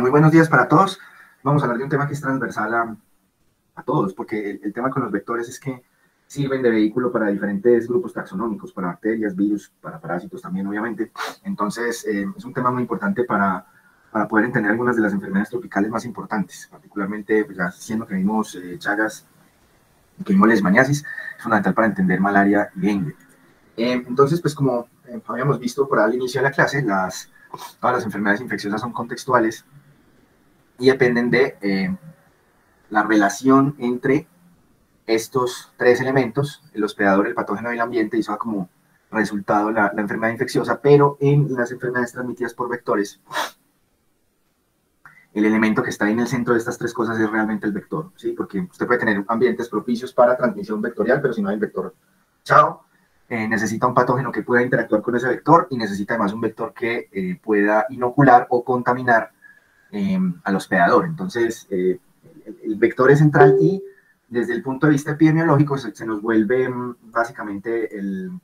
muy buenos días para todos. Vamos a hablar de un tema que es transversal a todos, porque el tema con los vectores es que sirven de vehículo para diferentes grupos taxonómicos, para bacterias, virus, para parásitos también, obviamente. Entonces, es un tema muy importante para poder entender algunas de las enfermedades tropicales más importantes, particularmente, pues ya siendo que vimos Chagas, que vimos leishmaniasis, es fundamental para entender malaria y dengue. Entonces, pues como habíamos visto por al inicio de la clase, todas las enfermedades infecciosas son contextuales y dependen de la relación entre estos tres elementos, el hospedador, el patógeno y el ambiente, y eso da como resultado la enfermedad infecciosa, pero en las enfermedades transmitidas por vectores, el elemento que está en el centro de estas tres cosas es realmente el vector, ¿sí? Porque usted puede tener ambientes propicios para transmisión vectorial, pero si no hay vector, chao, necesita un patógeno que pueda interactuar con ese vector y necesita además un vector que pueda inocular o contaminar al hospedador. Entonces, el vector es central y desde el punto de vista epidemiológico se nos vuelve básicamente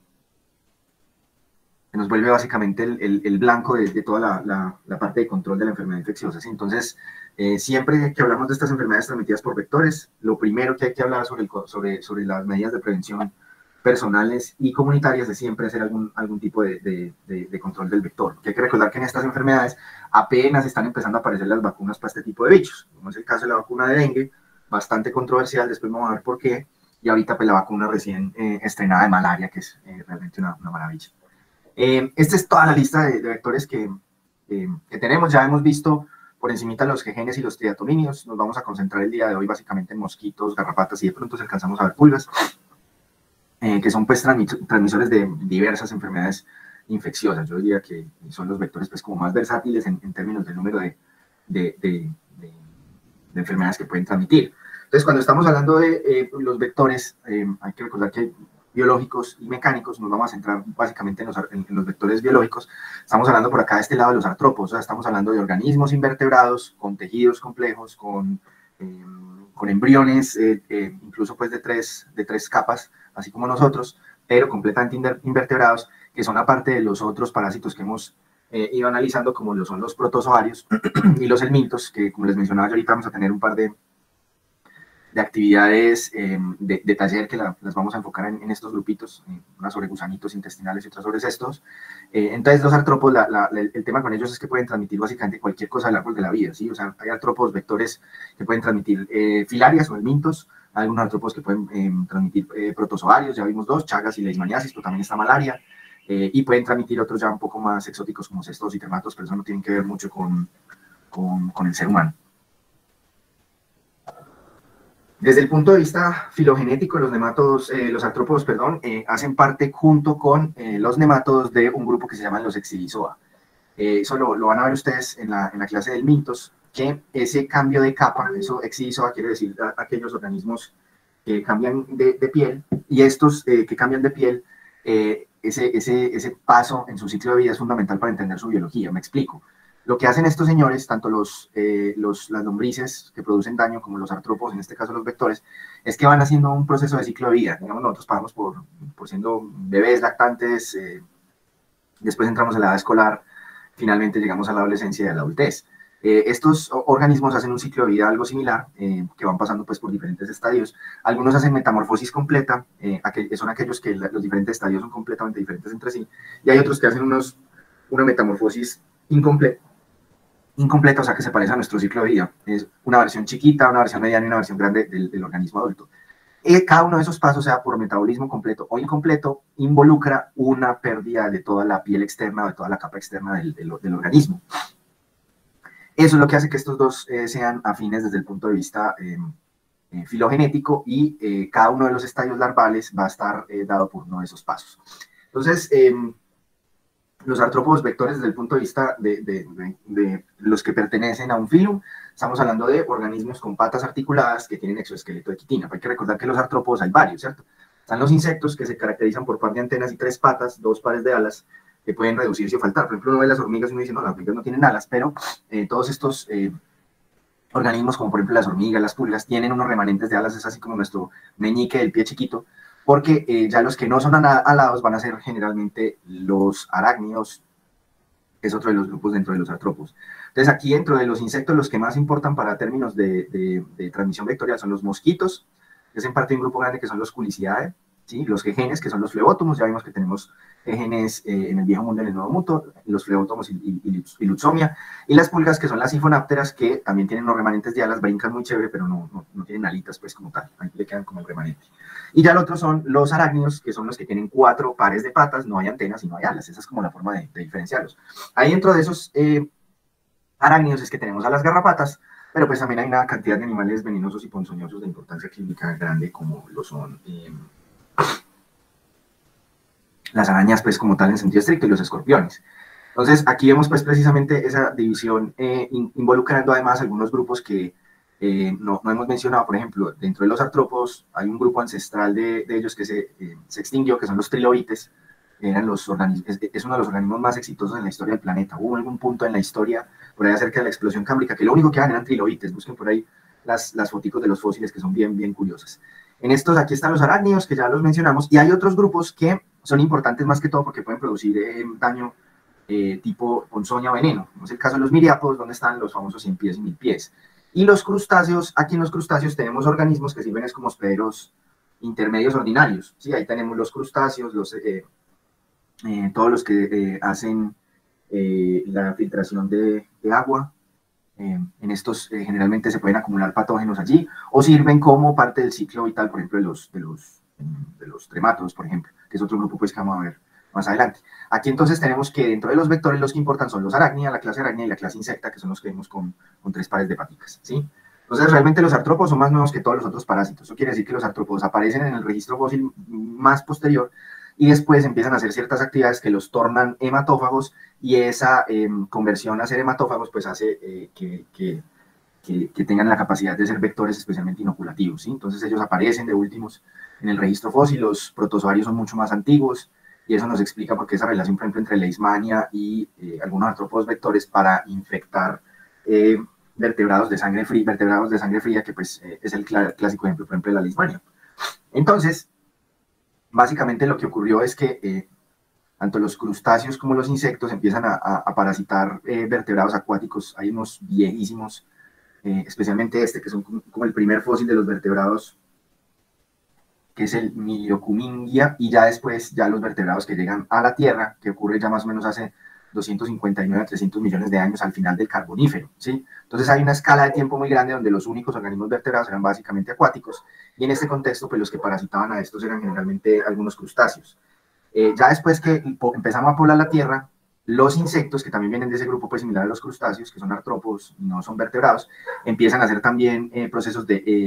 el blanco de toda la parte de control de la enfermedad infecciosa. ¿Sí? Entonces, siempre que hablamos de estas enfermedades transmitidas por vectores, lo primero que hay que hablar sobre las medidas de prevención personales y comunitarias es siempre hacer algún tipo de control del vector. Porque hay que recordar que en estas enfermedades apenas están empezando a aparecer las vacunas para este tipo de bichos, como es el caso de la vacuna de dengue, bastante controversial, después vamos a ver por qué, y ahorita pues la vacuna recién estrenada de malaria, que es realmente una maravilla. Esta es toda la lista de vectores que tenemos, ya hemos visto por encimita los genes y los triatominios, nos vamos a concentrar el día de hoy básicamente en mosquitos, garrapatas y de pronto si alcanzamos a ver pulgas, que son pues transmisores de diversas enfermedades infecciosas. Yo diría que son los vectores pues como más versátiles en términos del número de enfermedades que pueden transmitir. Entonces, cuando estamos hablando de los vectores, hay que recordar que hay biológicos y mecánicos, nos vamos a centrar básicamente en los vectores biológicos. Estamos hablando por acá de este lado de los artrópodos, o sea, estamos hablando de organismos invertebrados, con tejidos complejos, con embriones, incluso pues de tres capas, así como nosotros, pero completamente invertebrados, que son aparte de los otros parásitos que hemos ido analizando, como lo son los protozoarios y los helmintos, que como les mencionaba yo ahorita vamos a tener un par de actividades de taller que las vamos a enfocar en estos grupitos, una sobre gusanitos intestinales y otra sobre cestos. Entonces los artrópodos, el tema con ellos es que pueden transmitir básicamente cualquier cosa del árbol de la vida, ¿sí? O sea, hay artrópodos vectores que pueden transmitir filarias o helmintos, hay algunos artrópodos que pueden transmitir protozoarios, ya vimos dos, chagas y leishmaniasis, pero también está malaria, y pueden transmitir otros ya un poco más exóticos como cestos y termatos, pero eso no tienen que ver mucho con el ser humano. Desde el punto de vista filogenético, los artrópodos, hacen parte junto con los nemátodos de un grupo que se llaman los Exilizoa. Eso lo van a ver ustedes en la clase del Mintos, que ese cambio de capa, eso Exilizoa quiere decir aquellos organismos que cambian de piel, y estos que cambian de piel, ese paso en su ciclo de vida es fundamental para entender su biología. Me explico. Lo que hacen estos señores, tanto las lombrices que producen daño como los artrópodos, en este caso los vectores, es que van haciendo un proceso de ciclo de vida. Digamos, nosotros pasamos por siendo bebés lactantes, después entramos a la edad escolar, finalmente llegamos a la adolescencia y a la adultez. Estos organismos hacen un ciclo de vida algo similar, que van pasando pues, por diferentes estadios. Algunos hacen metamorfosis completa, son aquellos que los diferentes estadios son completamente diferentes entre sí, y hay otros que hacen una metamorfosis incompleta, o sea que se parece a nuestro ciclo de vida. Es una versión chiquita, una versión mediana y una versión grande del organismo adulto. Cada uno de esos pasos, sea por metabolismo completo o incompleto, involucra una pérdida de toda la piel externa o de toda la capa externa del organismo. Eso es lo que hace que estos dos sean afines desde el punto de vista filogenético, y cada uno de los estadios larvales va a estar dado por uno de esos pasos. Entonces, los artrópodos vectores desde el punto de vista de los que pertenecen a un filo, estamos hablando de organismos con patas articuladas que tienen exoesqueleto de quitina. Hay que recordar que los artrópodos hay varios, ¿cierto? Están los insectos que se caracterizan por par de antenas y tres patas, dos pares de alas, que pueden reducirse o faltar. Por ejemplo, uno ve las hormigas y uno dice, no, las hormigas no tienen alas, pero todos estos organismos, como por ejemplo las hormigas, las pulgas, tienen unos remanentes de alas, es así como nuestro meñique del pie chiquito, porque ya los que no son alados van a ser generalmente los arácnidos, es otro de los grupos dentro de los artrópodos. Entonces, aquí dentro de los insectos, los que más importan para términos de transmisión vectorial son los mosquitos, que es en parte un grupo grande que son los Culicidae, ¿sí? Los gegenes, que son los flebótomos, ya vimos que tenemos gegenes en el viejo mundo y en el nuevo mundo, los flebótomos y Lutzomia, y las pulgas, que son las sifonápteras, que también tienen unos remanentes de alas, brincan muy chévere, pero no tienen alitas, pues, como tal, ahí le quedan como el remanente. Y ya el otro son los arácnidos, que son los que tienen 4 pares de patas, no hay antenas y no hay alas, esa es como la forma de diferenciarlos. Ahí dentro de esos arácnidos es que tenemos a las garrapatas, pero pues también hay una cantidad de animales venenosos y ponzoñosos de importancia clínica grande, como lo son las arañas, pues como tal en sentido estricto, y los escorpiones. Entonces, aquí vemos pues precisamente esa división involucrando además algunos grupos que no hemos mencionado. Por ejemplo, dentro de los artrópodos hay un grupo ancestral de ellos que se extinguió, que son los trilobites. Eran los es uno de los organismos más exitosos en la historia del planeta. Hubo algún punto en la historia, por ahí acerca de la explosión cámbrica, que lo único que eran trilobites. Busquen por ahí las fotos de los fósiles, que son bien curiosas. En estos, aquí están los arácnidos, que ya los mencionamos, y hay otros grupos que son importantes más que todo porque pueden producir daño tipo ponzoña o veneno. Como es el caso de los miriápodos, donde están los famosos 100 pies y 1000 pies. Y los crustáceos, aquí en los crustáceos tenemos organismos que sirven como hospederos intermedios ordinarios. ¿Sí? Ahí tenemos los crustáceos, todos los que hacen la filtración de agua. En estos generalmente se pueden acumular patógenos allí, o sirven como parte del ciclo vital, por ejemplo, de los tremátodos, por ejemplo, que es otro grupo pues, que vamos a ver más adelante. Aquí entonces tenemos que dentro de los vectores los que importan son los arácnida, la clase arácnida y la clase insecta, que son los que vemos con 3 pares de paticas, ¿sí? Entonces realmente los artrópodos son más nuevos que todos los otros parásitos. Eso quiere decir que los artrópodos aparecen en el registro fósil más posterior y después empiezan a hacer ciertas actividades que los tornan hematófagos, y esa conversión a ser hematófagos pues hace que tengan la capacidad de ser vectores especialmente inoculativos, ¿sí? Entonces ellos aparecen de últimos en el registro fósil. Los protozoarios son mucho más antiguos, y eso nos explica por qué esa relación, por ejemplo, entre leishmania y algunos artrópodos vectores para infectar vertebrados de sangre fría, que pues es el clásico ejemplo, por ejemplo, de la leishmania. Entonces, básicamente lo que ocurrió es que tanto los crustáceos como los insectos empiezan a parasitar vertebrados acuáticos. Hay unos viejísimos, especialmente que son como el primer fósil de los vertebrados, que es el Miliocumingia, y ya después ya los vertebrados que llegan a la Tierra, que ocurre ya más o menos hace 259 a 300 millones de años al final del Carbonífero, ¿sí? Entonces hay una escala de tiempo muy grande donde los únicos organismos vertebrados eran básicamente acuáticos, y en este contexto pues los que parasitaban a estos eran generalmente algunos crustáceos. Ya después que empezamos a poblar la Tierra, los insectos, que también vienen de ese grupo pues similar a los crustáceos, que son artrópodos y no son vertebrados, empiezan a hacer también procesos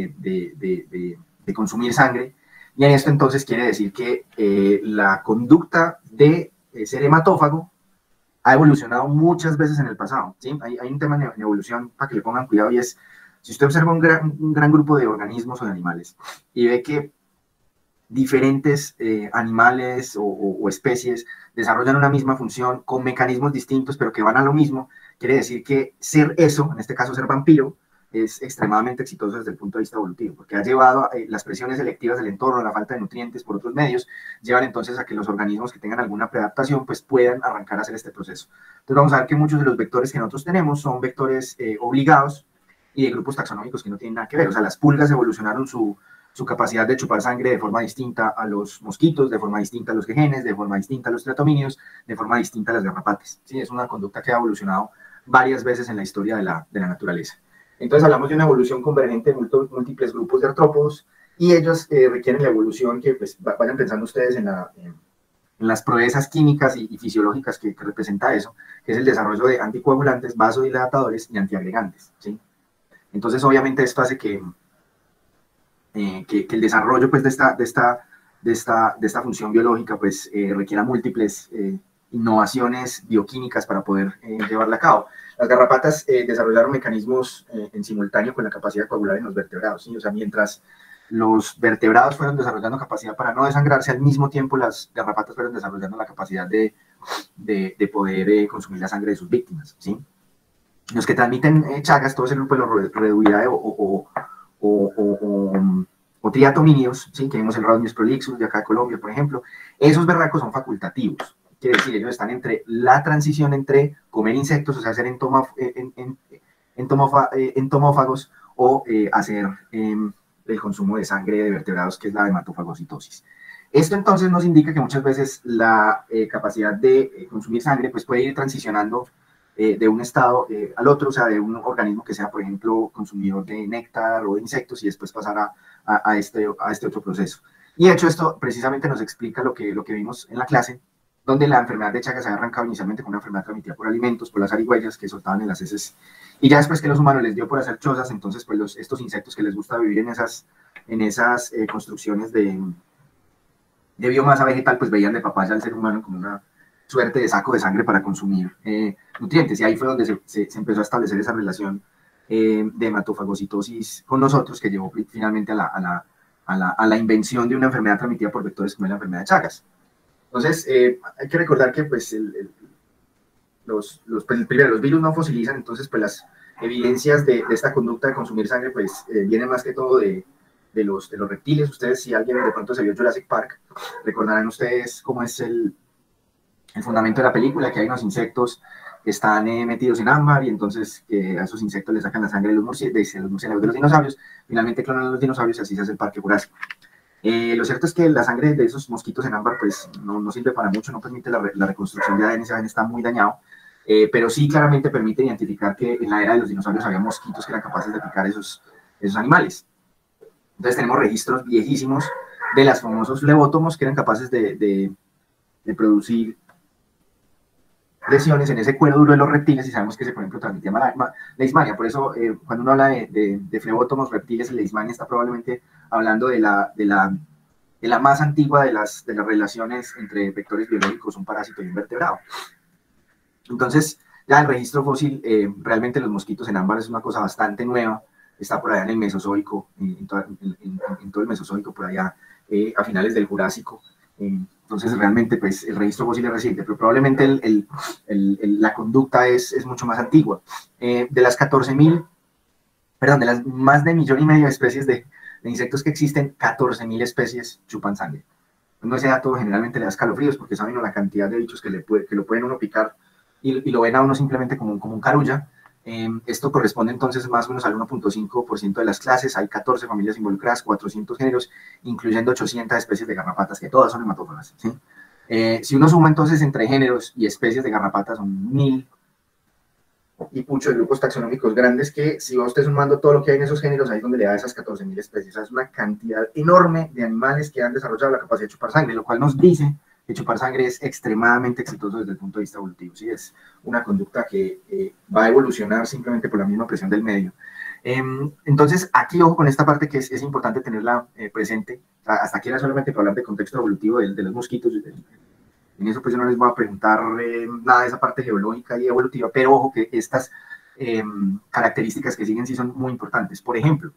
de consumir sangre. Y en esto entonces quiere decir que la conducta de ser hematófago ha evolucionado muchas veces en el pasado, ¿sí? Hay un tema en evolución para que le pongan cuidado, y es, si usted observa un gran grupo de organismos o de animales y ve que diferentes animales o especies desarrollan una misma función con mecanismos distintos, pero que van a lo mismo, quiere decir que ser eso, en este caso ser vampiro, es extremadamente exitoso desde el punto de vista evolutivo, porque ha llevado las presiones selectivas del entorno, la falta de nutrientes por otros medios, llevan entonces a que los organismos que tengan alguna preadaptación pues puedan arrancar a hacer este proceso. Entonces vamos a ver que muchos de los vectores que nosotros tenemos son vectores obligados y de grupos taxonómicos que no tienen nada que ver. O sea, las pulgas evolucionaron su capacidad de chupar sangre de forma distinta a los mosquitos, de forma distinta a los gegenes, de forma distinta a los triatomíneos, de forma distinta a las garrapatas. ¿Sí? Es una conducta que ha evolucionado varias veces en la historia de la naturaleza. Entonces hablamos de una evolución convergente de múltiples grupos de artrópodos, y ellos requieren la evolución que pues, vayan pensando ustedes en las proezas químicas y fisiológicas que representa eso, que es el desarrollo de anticoagulantes, vasodilatadores y antiagregantes. ¿Sí? Entonces obviamente esto hace que el desarrollo pues, de esta función biológica pues, requiera múltiples innovaciones bioquímicas para poder llevarla a cabo. Las garrapatas desarrollaron mecanismos en simultáneo con la capacidad de coagular en los vertebrados, ¿sí? O sea, mientras los vertebrados fueron desarrollando capacidad para no desangrarse, al mismo tiempo las garrapatas fueron desarrollando la capacidad de poder consumir la sangre de sus víctimas, ¿sí? Los que transmiten chagas, todo ese grupo de los Reduidae o triatomíneos, ¿sí? Que vemos el Rhodnius prolixus de acá de Colombia, por ejemplo, esos berracos son facultativos. quiere decir, ellos están entre la transición entre comer insectos, o sea, hacer entomófagos o hacer el consumo de sangre de vertebrados, que es la hematofagocitosis. Esto entonces nos indica que muchas veces la capacidad de consumir sangre pues, puede ir transicionando de un estado al otro, o sea, de un organismo que sea, por ejemplo, consumidor de néctar o de insectos y después pasar a este otro proceso. Y de hecho esto precisamente nos explica lo que vimos en la clase, donde la enfermedad de Chagas había arrancado inicialmente con una enfermedad transmitida por alimentos, por las zarigüeyas que soltaban en las heces, y ya después que los humanos les dio por hacer chozas, entonces pues estos insectos que les gusta vivir en esas construcciones de biomasa vegetal, pues veían de papaya al ser humano como una suerte de saco de sangre para consumir nutrientes, y ahí fue donde se empezó a establecer esa relación de hematofagocitosis con nosotros, que llevó finalmente a la invención de una enfermedad transmitida por vectores como es la enfermedad de Chagas. Entonces, hay que recordar que pues, primero, los virus no fosilizan, entonces pues las evidencias de esta conducta de consumir sangre pues vienen más que todo de los reptiles. Ustedes, si alguien de pronto se vio Jurassic Park, recordarán ustedes cómo es el fundamento de la película, que hay unos insectos que están metidos en ámbar y entonces a esos insectos les sacan la sangre de los murciélagos de los dinosaurios, finalmente clonan a los dinosaurios y así se hace el Parque Jurásico. Lo cierto es que la sangre de esos mosquitos en ámbar pues no sirve para mucho, no permite la reconstrucción de ADN, ese ADN está muy dañado, pero sí claramente permite identificar que en la era de los dinosaurios había mosquitos que eran capaces de picar esos animales. Entonces tenemos registros viejísimos de los famosos flebótomos que eran capaces de producir lesiones en ese cuero duro de los reptiles, y sabemos que se, por ejemplo, transmitía leishmania. Por eso, cuando uno habla de flebótomos, reptiles y leishmania, está probablemente hablando de la más antigua de las relaciones entre vectores biológicos, un parásito y un vertebrado. Entonces, ya el registro fósil, realmente los mosquitos en ámbar es una cosa bastante nueva, está por allá en el Mesozoico, en todo el Mesozoico, por allá a finales del Jurásico. Entonces, realmente, pues, el registro fósil es reciente, pero probablemente la conducta es mucho más antigua. De las 14.000, perdón, de las más de 1,5 millones de especies de insectos que existen, 14.000 especies chupan sangre. No, ese dato generalmente le da escalofríos porque saben la cantidad de bichos que lo pueden uno picar y lo ven a uno simplemente como un carulla. Esto corresponde entonces más o menos al 1.5% de las clases. Hay 14 familias involucradas, 400 géneros, incluyendo 800 especies de garrapatas, que todas son hematófagas, ¿sí? Si uno suma entonces entre géneros y especies de garrapatas, son 1.000 y pucho de grupos taxonómicos grandes, que si va usted sumando todo lo que hay en esos géneros, ahí es donde le da esas 14.000 especies. O sea, es una cantidad enorme de animales que han desarrollado la capacidad de chupar sangre, lo cual nos dice que chupar sangre es extremadamente exitoso desde el punto de vista evolutivo. ¿Sí? Es una conducta que va a evolucionar simplemente por la misma presión del medio. Entonces, aquí ojo con esta parte que es importante tenerla presente. O sea, hasta aquí era solamente para hablar de contexto evolutivo de los mosquitos. En eso pues yo no les voy a preguntar nada de esa parte geológica y evolutiva, pero ojo que estas características que siguen sí son muy importantes. Por ejemplo,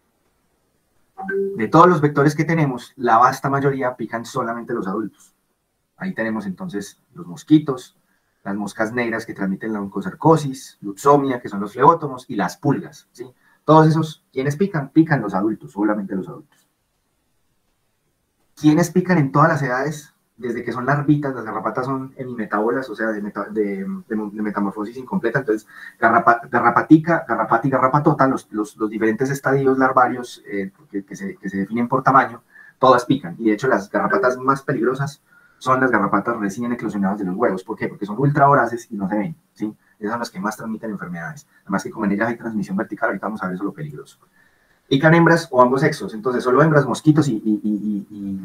de todos los vectores que tenemos, la vasta mayoría pican solamente los adultos. Ahí tenemos entonces los mosquitos, las moscas negras que transmiten la oncocercosis, luxomia, que son los flebótomos, y las pulgas, ¿sí? Todos esos, ¿quiénes pican? Pican los adultos, solamente los adultos. ¿Quiénes pican en todas las edades? Desde que son larvitas, las garrapatas son hemimetábolas, o sea, de metamorfosis incompleta. Entonces, garrapatica, garrapata y garrapatota, los diferentes estadios larvarios que se definen por tamaño, todas pican. Y de hecho, las garrapatas más peligrosas son las garrapatas recién eclosionadas de los huevos. ¿Por qué? Porque son ultra voraces y no se ven, ¿sí? Esas son las que más transmiten enfermedades. Además que como en ellas hay transmisión vertical, ahorita vamos a ver eso lo peligroso. Pican hembras o ambos sexos, entonces solo hembras, mosquitos y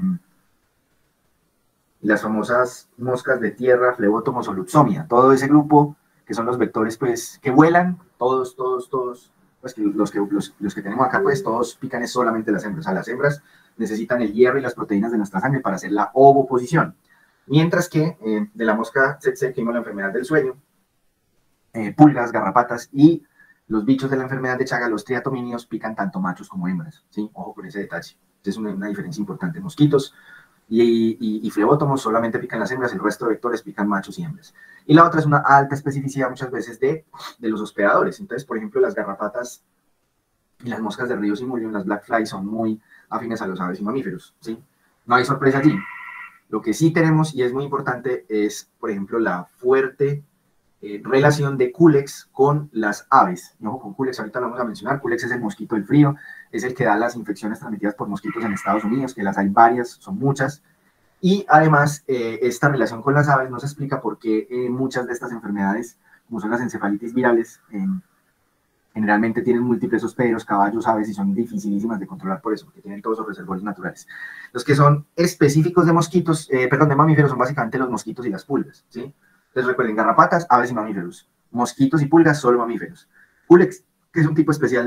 las famosas moscas de tierra, flebótomos o luxomia, todo ese grupo que son los vectores pues que vuelan, todos, pues los que tenemos acá pues todos pican es solamente las hembras. O sea, las hembras necesitan el hierro y las proteínas de nuestra sangre para hacer la ovoposición, mientras que de la mosca tsetse, que vimos la enfermedad del sueño, pulgas, garrapatas y los bichos de la enfermedad de Chagas, los triatomíneos, pican tanto machos como hembras, ¿sí? Ojo con ese detalle, es una diferencia importante. Mosquitos y flebótomos solamente pican las hembras, el resto de vectores pican machos y hembras. Y la otra es una alta especificidad muchas veces de los hospedadores. Entonces, por ejemplo, las garrapatas y las moscas de río Simulium, las black flies, son muy afines a los aves y mamíferos, ¿sí? No hay sorpresa allí. Lo que sí tenemos, y es muy importante, es, por ejemplo, la fuerte relación de Culex con las aves. Y ojo con Culex, ahorita lo vamos a mencionar. Culex es el mosquito del frío, es el que da las infecciones transmitidas por mosquitos en Estados Unidos, que las hay varias, son muchas. Y además, esta relación con las aves nos explica por qué muchas de estas enfermedades, como son las encefalitis virales, generalmente tienen múltiples hospederos, caballos, aves, y son dificilísimas de controlar por eso, porque tienen todos esos reservorios naturales. Los que son específicos de mosquitos, perdón, de mamíferos, son básicamente los mosquitos y las pulgas, ¿sí? Entonces recuerden, garrapatas, aves y mamíferos. Mosquitos y pulgas, solo mamíferos. Culex, que es un tipo especial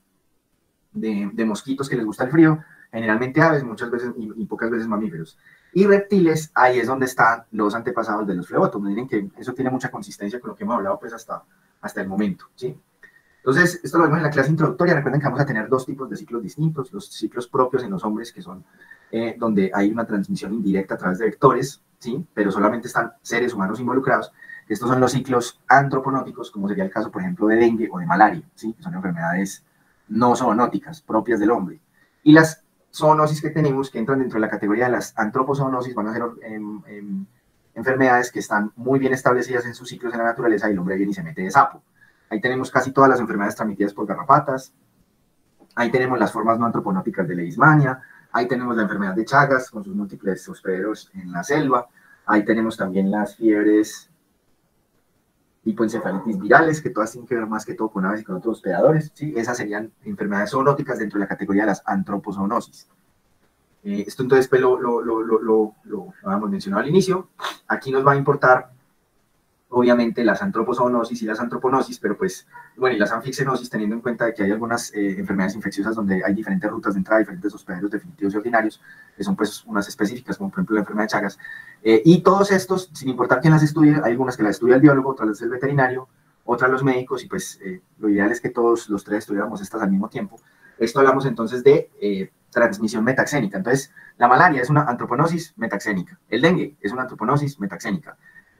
de mosquitos que les gusta el frío, generalmente aves, muchas veces y pocas veces mamíferos. Y reptiles, ahí es donde están los antepasados de los flebotomas. Miren que eso tiene mucha consistencia con lo que hemos hablado pues hasta el momento, ¿sí? Entonces, esto lo vemos en la clase introductoria. Recuerden que vamos a tener dos tipos de ciclos distintos, los ciclos propios en los hombres, que son donde hay una transmisión indirecta a través de vectores, ¿sí? Pero solamente están seres humanos involucrados. Estos son los ciclos antroponóticos, como sería el caso, por ejemplo, de dengue o de malaria, ¿sí? Que son enfermedades no zoonóticas, propias del hombre. Y las zoonosis que tenemos, que entran dentro de la categoría de las antropozoonosis, van a ser enfermedades que están muy bien establecidas en sus ciclos en la naturaleza y el hombre viene y se mete de sapo. Ahí tenemos casi todas las enfermedades transmitidas por garrapatas. Ahí tenemos las formas no antroponóticas de leishmania. Ahí tenemos la enfermedad de Chagas con sus múltiples hospederos en la selva. Ahí tenemos también las fiebres hipoencefalitis virales, que todas tienen que ver más que todo con aves y con otros hospedadores, ¿sí? Esas serían enfermedades zoonóticas dentro de la categoría de las antropozoonosis. Esto entonces pues, lo habíamos mencionado al inicio. Aquí nos va a importar obviamente las antropozoonosis y las antroponosis, pero pues, bueno, y las anfixenosis, teniendo en cuenta de que hay algunas enfermedades infecciosas donde hay diferentes rutas de entrada, diferentes hospederos definitivos y ordinarios, que son pues unas específicas, como por ejemplo la enfermedad de Chagas, y todos estos, sin importar quién las estudie, hay algunas que las estudia el biólogo, otras las el veterinario, otras los médicos, y pues lo ideal es que todos los tres estudiáramos estas al mismo tiempo. Esto hablamos entonces de transmisión metaxénica. Entonces, la malaria es una antroponosis metaxénica, el dengue es una antroponosis metaxénica.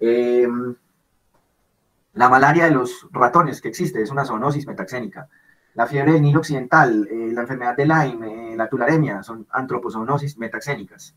La malaria de los ratones que existe es una zoonosis metaxénica. La fiebre del Nilo Occidental, la enfermedad de Lyme, la tularemia, son antropozoonosis metaxénicas.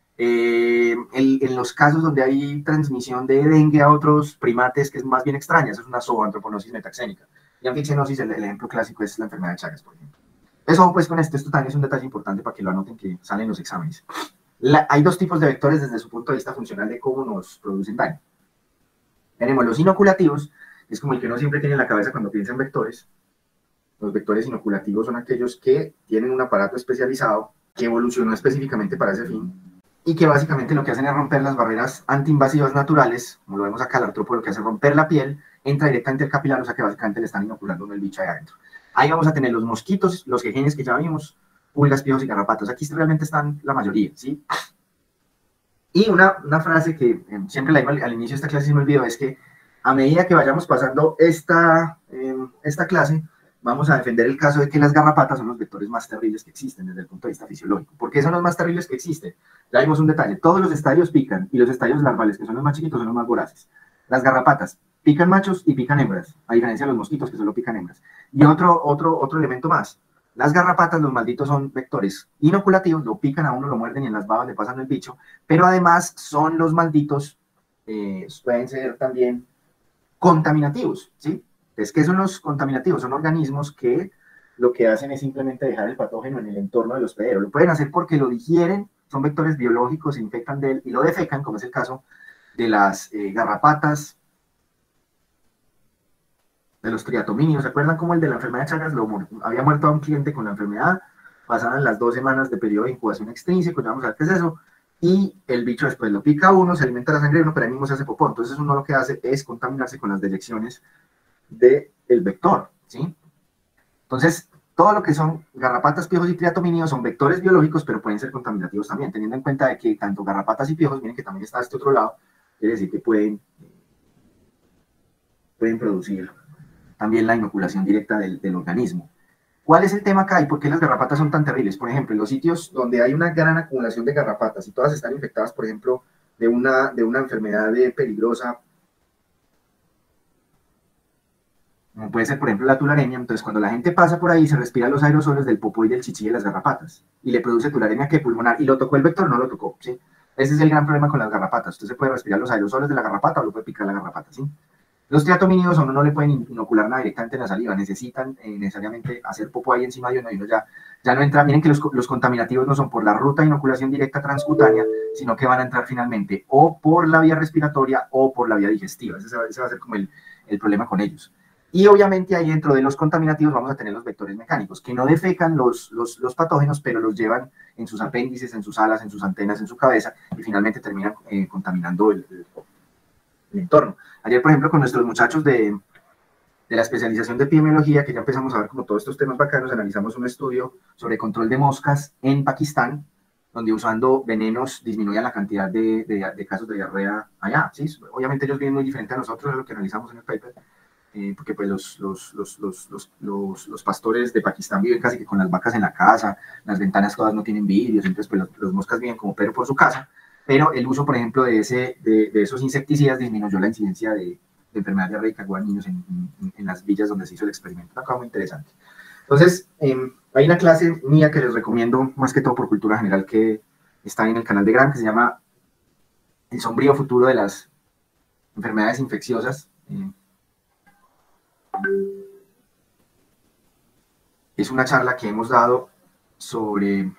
En los casos donde hay transmisión de dengue a otros primates, que es más bien extraña, eso es una zooantroponosis metaxénica. Y anfixenosis, el ejemplo clásico es la enfermedad de Chagas, por ejemplo. Eso, pues, con esto también es un detalle importante para que lo anoten, que salen los exámenes. Hay dos tipos de vectores desde su punto de vista funcional de cómo nos producen daño. Tenemos los inoculativos, es como el que uno siempre tiene en la cabeza cuando piensa en vectores. Los vectores inoculativos son aquellos que tienen un aparato especializado que evolucionó específicamente para ese fin y que básicamente lo que hacen es romper las barreras antiinvasivas naturales, como lo vemos acá, el artrópodo lo que hace es romper la piel, entra directamente al capilar, o sea que básicamente le están inoculando el bicho ahí adentro. Ahí vamos a tener los mosquitos, los jejenes que ya vimos, pulgas, piojos y garrapatos. Aquí realmente están la mayoría, ¿sí? Y una frase que siempre la digo al inicio de esta clase, se me olvidó, es que a medida que vayamos pasando esta clase, vamos a defender el caso de que las garrapatas son los vectores más terribles que existen desde el punto de vista fisiológico. ¿Por qué son los más terribles que existen? Ya vimos un detalle, todos los estadios pican y los estadios larvales, que son los más chiquitos, son los más voraces. Las garrapatas pican machos y pican hembras, a diferencia de los mosquitos que solo pican hembras. Y otro elemento más, las garrapatas, los malditos, son vectores inoculativos, lo pican a uno, lo muerden y en las babas le pasan el bicho, pero además son los malditos, pueden ser también contaminativos, ¿sí? Entonces, ¿qué son los contaminativos? Son organismos que lo que hacen es simplemente dejar el patógeno en el entorno del hospedero. Lo pueden hacer porque lo digieren, son vectores biológicos, se infectan de él y lo defecan, como es el caso de las garrapatas, de los triatominios. ¿Se acuerdan cómo el de la enfermedad de Chagas había muerto a un cliente con la enfermedad? Pasaban las 2 semanas de periodo de incubación extrínseco, ya vamos a ver qué es eso, y el bicho después lo pica a uno, se alimenta la sangre de uno, pero ahí mismo se hace popó. Entonces uno lo que hace es contaminarse con las deyecciones del vector, ¿sí? Entonces, todo lo que son garrapatas, piojos y triatominios son vectores biológicos, pero pueden ser contaminativos también, teniendo en cuenta de que tanto garrapatas y piojos, miren que también está este otro lado, quiere decir que pueden producir también la inoculación directa del organismo. ¿Cuál es el tema acá y por qué las garrapatas son tan terribles? Por ejemplo, en los sitios donde hay una gran acumulación de garrapatas y todas están infectadas, por ejemplo, de una enfermedad peligrosa, como puede ser, por ejemplo, la tularemia. Entonces, cuando la gente pasa por ahí, se respira los aerosoles del popó y del chichi de las garrapatas y le produce tularemia que pulmonar, y lo tocó el vector, no lo tocó, ¿sí? Ese es el gran problema con las garrapatas. Usted se puede respirar los aerosoles de la garrapata o lo puede picar la garrapata, ¿sí? Los triatomínidos a uno no le pueden inocular nada directamente en la saliva, necesitan necesariamente hacer popó ahí encima de uno y uno ya no entra. Miren que los contaminativos no son por la ruta de inoculación directa transcutánea, sino que van a entrar finalmente o por la vía respiratoria o por la vía digestiva. Ese va a ser como el problema con ellos. Y obviamente ahí dentro de los contaminativos vamos a tener los vectores mecánicos, que no defecan los patógenos, pero los llevan en sus apéndices, en sus alas, en sus antenas, en su cabeza, y finalmente terminan contaminando el entorno. Ayer, por ejemplo, con nuestros muchachos de la especialización de epidemiología, que ya empezamos a ver como todos estos temas bacanos, analizamos un estudio sobre control de moscas en Pakistán, donde usando venenos disminuían la cantidad de casos de diarrea allá. ¿Sí? Obviamente ellos vienen muy diferente a nosotros, de lo que analizamos en el paper, porque pues los pastores de Pakistán viven casi que con las vacas en la casa, las ventanas todas no tienen vidrios, entonces pues los moscas viven como Pedro por su casa, pero el uso, por ejemplo, de esos insecticidas disminuyó la incidencia de enfermedad diarreica en niños en las villas donde se hizo el experimento. Una cosa muy interesante. Entonces, hay una clase mía que les recomiendo, más que todo por cultura general, que está en el canal de Gran, que se llama El sombrío futuro de las enfermedades infecciosas. Es una charla que hemos dado sobre...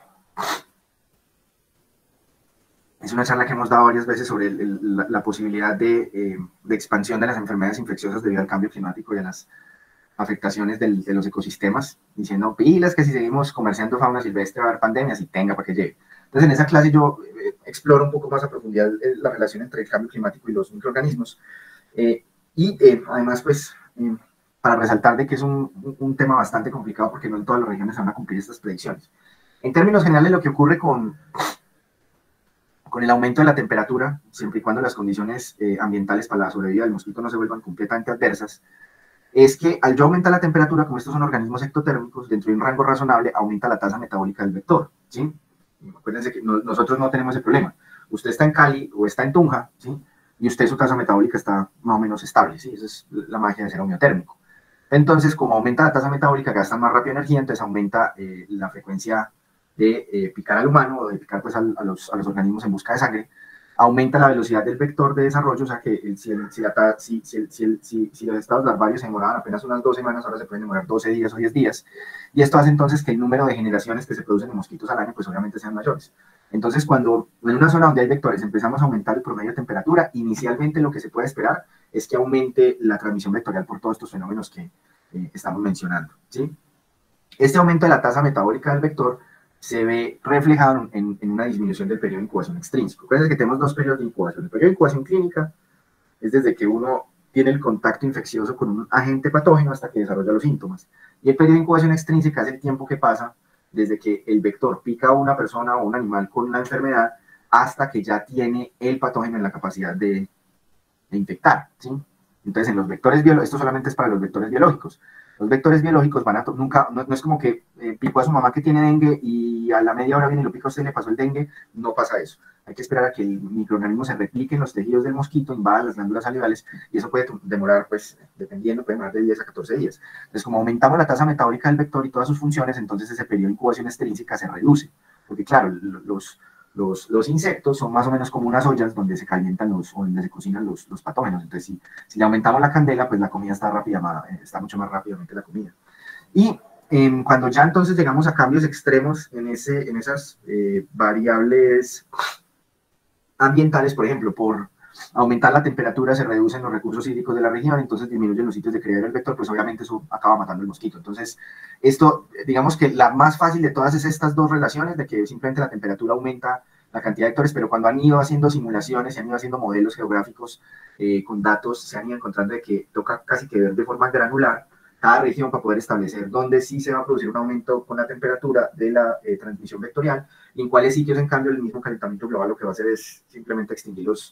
Es una charla que hemos dado varias veces sobre la posibilidad de expansión de las enfermedades infecciosas debido al cambio climático y a las afectaciones de los ecosistemas, diciendo pilas que si seguimos comerciando fauna silvestre va a haber pandemias y tenga para que llegue. Entonces en esa clase yo exploro un poco más a profundidad la relación entre el cambio climático y los microorganismos además pues para resaltar de que es un tema bastante complicado porque no en todas las regiones se van a cumplir estas predicciones. En términos generales lo que ocurre con el aumento de la temperatura, siempre y cuando las condiciones ambientales para la sobrevida del mosquito no se vuelvan completamente adversas, es que al yo aumentar la temperatura, como estos son organismos ectotérmicos, dentro de un rango razonable, aumenta la tasa metabólica del vector, ¿sí? Acuérdense que nosotros no tenemos ese problema. Usted está en Cali o está en Tunja, ¿sí? Y usted su tasa metabólica está más o menos estable, ¿sí? Esa es la magia de ser homeotérmico. Entonces, como aumenta la tasa metabólica, gasta más rápido energía, entonces aumenta la frecuencia de picar al humano o de picar pues, a los organismos en busca de sangre, aumenta la velocidad del vector de desarrollo, o sea que si los estados larvarios se demoraban apenas unas 2 semanas, ahora se pueden demorar 12 días o 10 días, y esto hace entonces que el número de generaciones que se producen de mosquitos al año, pues obviamente sean mayores. Entonces, cuando en una zona donde hay vectores empezamos a aumentar el promedio de temperatura, inicialmente lo que se puede esperar es que aumente la transmisión vectorial por todos estos fenómenos que estamos mencionando, ¿sí? Este aumento de la tasa metabólica del vector se ve reflejado en una disminución del periodo de incubación extrínseco. Acuérdense que tenemos 2 periodos de incubación. El periodo de incubación clínica es desde que uno tiene el contacto infeccioso con un agente patógeno hasta que desarrolla los síntomas. Y el periodo de incubación extrínseca es el tiempo que pasa desde que el vector pica a una persona o un animal con una enfermedad hasta que ya tiene el patógeno en la capacidad de infectar, ¿sí? Entonces, en los vectores biológicos, esto solamente es para los vectores biológicos. Los vectores biológicos van a nunca, no es como que picó a su mamá que tiene dengue y a la media hora viene y lo pica a usted y le pasó el dengue, no pasa eso. Hay que esperar a que el microorganismo se replique en los tejidos del mosquito, invada las glándulas salivales y eso puede demorar, pues, dependiendo, puede demorar de 10 a 14 días. Entonces, como aumentamos la tasa metabólica del vector y todas sus funciones, entonces ese periodo de incubación extrínseca se reduce. Porque, claro, los insectos son más o menos como unas ollas donde se calientan o donde se cocinan los patógenos. Entonces, si le aumentamos la candela, pues la comida está mucho más rápidamente la comida. Y cuando ya entonces llegamos a cambios extremos en esas variables ambientales, por ejemplo, por aumentar la temperatura se reducen los recursos hídricos de la región, entonces disminuyen los sitios de criadero del vector, pues obviamente eso acaba matando el mosquito. Entonces, esto, digamos que la más fácil de todas es estas 2 relaciones, de que simplemente la temperatura aumenta la cantidad de vectores, pero cuando han ido haciendo simulaciones, se han ido haciendo modelos geográficos con datos, se han ido encontrando de que toca casi que ver de forma granular cada región para poder establecer dónde sí se va a producir un aumento con la temperatura de la transmisión vectorial y en cuáles sitios, en cambio, el mismo calentamiento global lo que va a hacer es simplemente extinguir los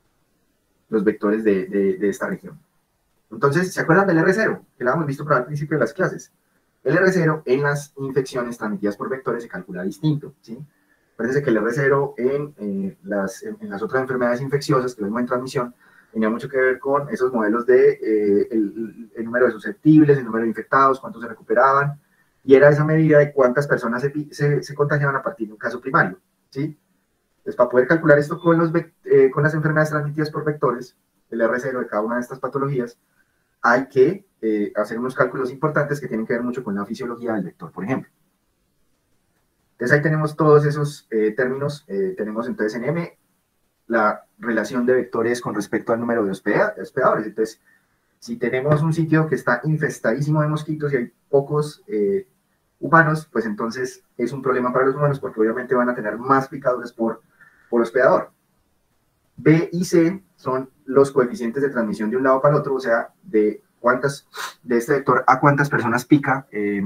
vectores de esta región. Entonces, ¿se acuerdan del R0? Que lo hemos visto al principio de las clases. El R0 en las infecciones transmitidas por vectores se calcula distinto, ¿sí? Parece que el R0 en las otras enfermedades infecciosas que vemos en transmisión tenía mucho que ver con esos modelos de el número de susceptibles, el número de infectados, cuántos se recuperaban, y era esa medida de cuántas personas se contagiaban a partir de un caso primario, ¿sí? Entonces, para poder calcular esto con, con las enfermedades transmitidas por vectores, el R0 de cada una de estas patologías, hay que hacer unos cálculos importantes que tienen que ver mucho con la fisiología del vector, por ejemplo. Entonces ahí tenemos todos esos términos. Tenemos entonces en M la relación de vectores con respecto al número de hospedadores. Entonces, si tenemos un sitio que está infestadísimo de mosquitos y hay pocos humanos, pues entonces es un problema para los humanos porque obviamente van a tener más picaduras por hospedador. B y C son los coeficientes de transmisión de un lado para el otro, o sea, de este vector a cuántas personas pica,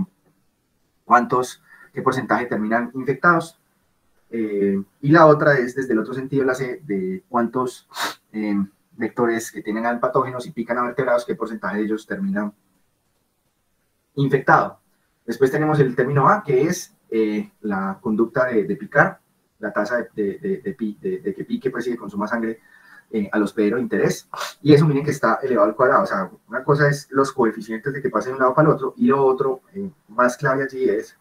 qué porcentaje terminan infectados. Y la otra es, desde el otro sentido, la C, de cuántos vectores que tienen al patógenos y pican a vertebrados, qué porcentaje de ellos terminan infectado. Después tenemos el término A, que es la conducta de picar, la tasa de que pique pues, y que consuma sangre al hospedero de interés, y eso miren que está elevado al cuadrado. O sea, una cosa es los coeficientes de que pasen de un lado para el otro, y lo otro, más clave allí, es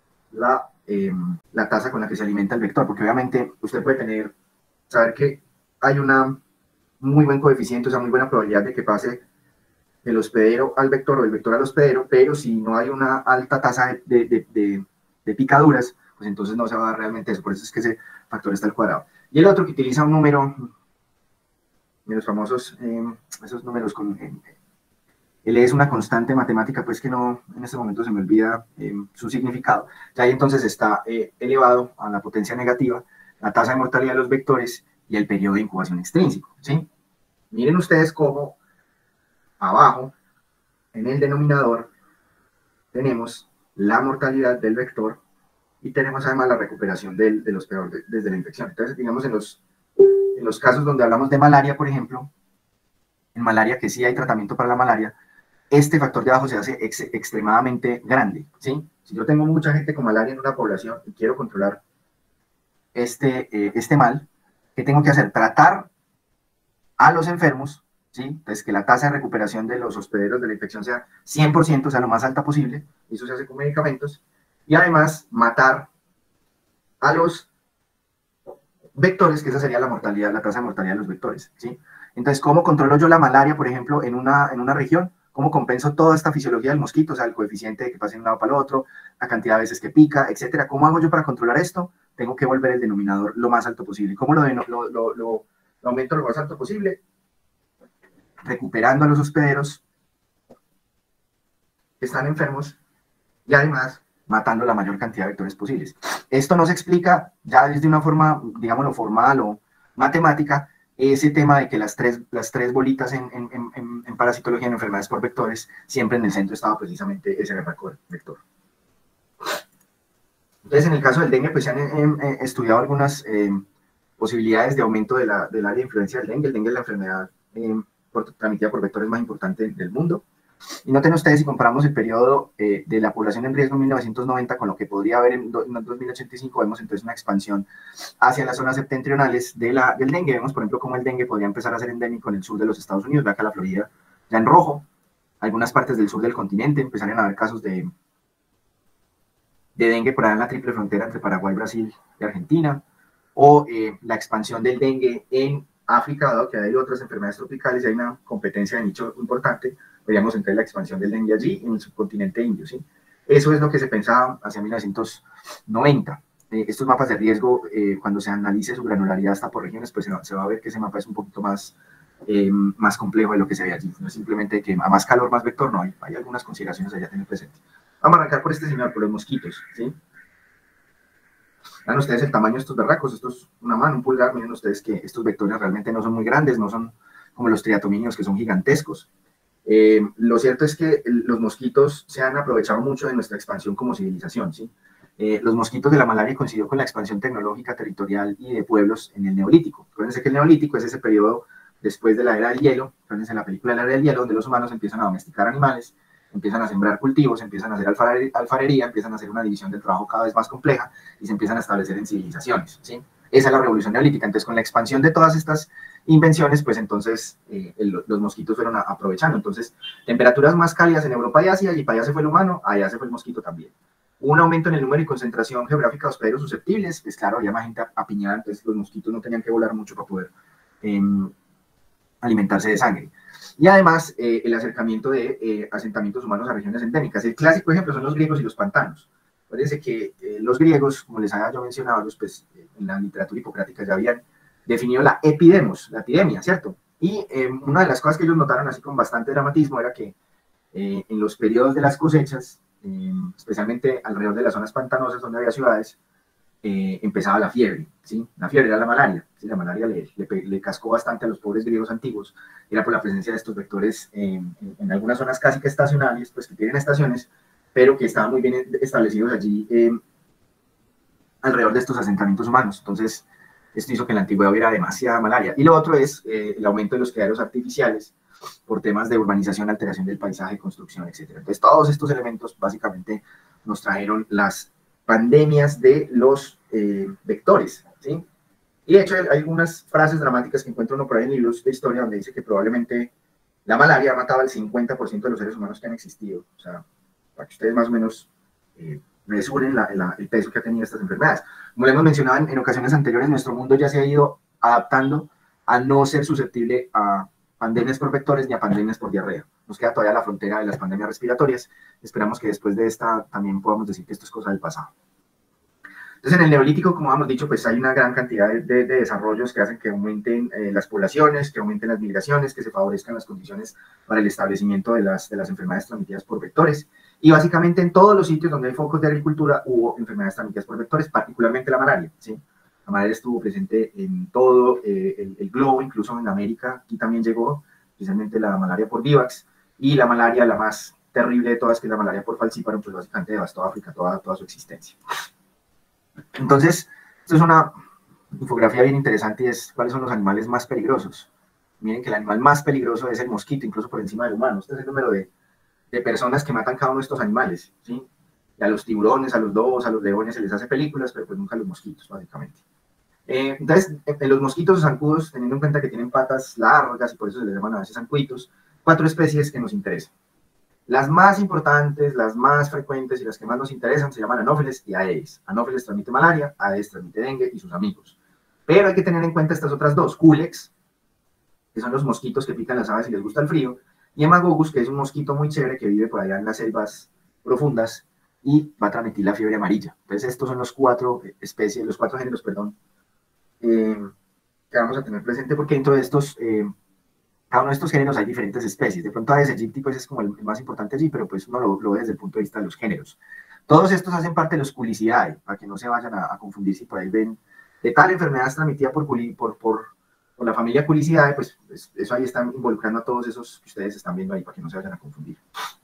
la tasa con la que se alimenta el vector, porque obviamente usted puede saber que hay una muy buen coeficiente, o sea, muy buena probabilidad de que pase el hospedero al vector o el vector al hospedero, pero si no hay una alta tasa de picaduras, pues entonces no se va a dar realmente eso, por eso es que ese factor está al cuadrado. Y el otro que utiliza un número, los famosos, esos números con... L es una constante matemática, pues que no, en este momento se me olvida su significado. Y ahí entonces está elevado a la potencia negativa la tasa de mortalidad de los vectores y el periodo de incubación extrínseco, ¿sí? Miren ustedes cómo abajo, en el denominador, tenemos la mortalidad del vector y tenemos además la recuperación del hospedador desde la infección. Entonces, digamos, en los casos donde hablamos de malaria, por ejemplo, en malaria que sí hay tratamiento para la malaria, este factor de abajo se hace extremadamente grande, ¿sí? Si yo tengo mucha gente con malaria en una población y quiero controlar este mal, ¿qué tengo que hacer? Tratar a los enfermos, ¿sí? Entonces, que la tasa de recuperación de los hospederos de la infección sea 100%, o sea, lo más alta posible, y eso se hace con medicamentos, y además matar a los vectores, que esa sería la mortalidad, la tasa de mortalidad de los vectores, ¿sí? Entonces, ¿cómo controlo yo la malaria, por ejemplo, en una región? ¿Cómo compenso toda esta fisiología del mosquito? O sea, el coeficiente de que pase de un lado para el otro, la cantidad de veces que pica, etcétera. ¿Cómo hago yo para controlar esto? Tengo que volver el denominador lo más alto posible. ¿Cómo lo aumento lo más alto posible? Recuperando a los hospederos que están enfermos y además matando la mayor cantidad de vectores posibles. Esto no se explica ya desde una forma, digámoslo, formal o matemática, ese tema de que las tres bolitas en parasitología, en enfermedades por vectores, siempre en el centro estaba precisamente ese vector. Entonces, en el caso del dengue, pues se han estudiado algunas posibilidades de aumento del área de influencia del dengue. El dengue es la enfermedad transmitida por vectores más importante del mundo. Y noten ustedes, si comparamos el periodo de la población en riesgo en 1990 con lo que podría haber en 2085, vemos entonces una expansión hacia las zonas septentrionales del dengue. Vemos, por ejemplo, cómo el dengue podría empezar a ser endémico en el sur de los Estados Unidos. Ve acá la Florida ya en rojo. Algunas partes del sur del continente empezarían a haber casos de dengue por allá en la triple frontera entre Paraguay, Brasil y Argentina. O la expansión del dengue en África, dado que hay otras enfermedades tropicales y hay una competencia de nicho importante. Veríamos entonces la expansión del dengue allí, en el subcontinente indio, ¿sí? Eso es lo que se pensaba hacia 1990. Estos mapas de riesgo, cuando se analice su granularidad hasta por regiones, pues se va a ver que ese mapa es un poquito más complejo de lo que se ve allí. No es simplemente que a más calor, más vector, no, hay algunas consideraciones allá a tener presentes. Vamos a arrancar por este señor, por los mosquitos, ¿sí? Vean ustedes el tamaño de estos berracos, esto es una mano, un pulgar. Miren ustedes que estos vectores realmente no son muy grandes, no son como los triatominios, que son gigantescos. Lo cierto es que los mosquitos se han aprovechado mucho de nuestra expansión como civilización, ¿sí? Los mosquitos de la malaria coincidió con la expansión tecnológica, territorial y de pueblos en el Neolítico. Acuérdense que el Neolítico es ese periodo después de la era del hielo, acuérdense en la película de la era del hielo, donde los humanos empiezan a domesticar animales, empiezan a sembrar cultivos, empiezan a hacer alfarería, empiezan a hacer una división del trabajo cada vez más compleja y se empiezan a establecer en civilizaciones, ¿sí? Esa es la revolución neolítica. Entonces, con la expansión de todas estas invenciones, pues entonces los mosquitos fueron aprovechando. Entonces, temperaturas más cálidas en Europa y Asia, y para allá se fue el humano, allá se fue el mosquito también. un aumento en el número y concentración geográfica de hospederos susceptibles, pues claro, había más gente apiñada, entonces los mosquitos no tenían que volar mucho para poder eh, alimentarse de sangre. Y además, el acercamiento de asentamientos humanos a regiones endémicas. El clásico ejemplo son los griegos y los pantanos. Parece que los griegos, como les había yo mencionado, pues, en la literatura hipocrática ya habían definido la epidemos, la epidemia, ¿cierto? Y una de las cosas que ellos notaron así con bastante dramatismo era que en los periodos de las cosechas, especialmente alrededor de las zonas pantanosas donde había ciudades, empezaba la fiebre, ¿sí? La fiebre era la malaria, ¿sí? La malaria le cascó bastante a los pobres griegos antiguos, era por la presencia de estos vectores en algunas zonas casi que estacionales, pues que tienen estaciones, pero que estaban muy bien establecidos allí alrededor de estos asentamientos humanos. Entonces, esto hizo que en la antigüedad hubiera demasiada malaria. Y lo otro es el aumento de los criaderos artificiales por temas de urbanización, alteración del paisaje, construcción, etc. Entonces, todos estos elementos básicamente nos trajeron las pandemias de los vectores, ¿sí? Y de hecho hay algunas frases dramáticas que encuentro uno por ahí en libros de historia donde dice que probablemente la malaria ha matado al 50% de los seres humanos que han existido. O sea, para que ustedes más o menos mesuren el peso que ha tenido estas enfermedades. Como le hemos mencionado en ocasiones anteriores, nuestro mundo ya se ha ido adaptando a no ser susceptible a pandemias por vectores ni a pandemias por diarrea. Nos queda todavía la frontera de las pandemias respiratorias. Esperamos que después de esta también podamos decir que esto es cosa del pasado. Entonces, en el Neolítico, como hemos dicho, pues hay una gran cantidad de desarrollos que hacen que aumenten las poblaciones, que aumenten las migraciones, que se favorezcan las condiciones para el establecimiento de las enfermedades transmitidas por vectores. Y básicamente en todos los sitios donde hay focos de agricultura hubo enfermedades transmitidas por vectores, particularmente la malaria, ¿sí? La malaria estuvo presente en todo el globo, incluso en América, aquí también llegó, especialmente la malaria por vivax, y la malaria, la más terrible de todas, que es la malaria por falciparum, pues básicamente devastó África toda su existencia. Entonces, esto es una infografía bien interesante y es cuáles son los animales más peligrosos. Miren que el animal más peligroso es el mosquito, incluso por encima del humano. Este es el número de personas que matan cada uno de estos animales, ¿sí? Y a los tiburones, a los lobos, a los leones se les hace películas, pero pues nunca a los mosquitos, básicamente. Entonces, en los mosquitos zancudos, teniendo en cuenta que tienen patas largas y por eso se les llaman a veces zancuitos, 4 especies que nos interesan. Las más importantes, las más frecuentes y las que más nos interesan se llaman anófeles y aedes. Anófeles transmite malaria, aedes transmite dengue y sus amigos. Pero hay que tener en cuenta estas otras dos, culex, que son los mosquitos que pican las aves y les gusta el frío, y hemagogus, que es un mosquito muy chévere que vive por allá en las selvas profundas y va a transmitir la fiebre amarilla. Entonces estos son los 4 especies, los 4 géneros, perdón, que vamos a tener presente porque dentro de estos cada uno de estos géneros hay diferentes especies. De pronto Aedes aegypti pues, es como el más importante allí, pero pues uno lo ve desde el punto de vista de los géneros. Todos estos hacen parte de los Culicidae, para que no se vayan a confundir si por ahí ven de tal enfermedad transmitida por la familia Culicidae, pues eso ahí están involucrando a todos esos que ustedes están viendo ahí, para que no se vayan a confundir.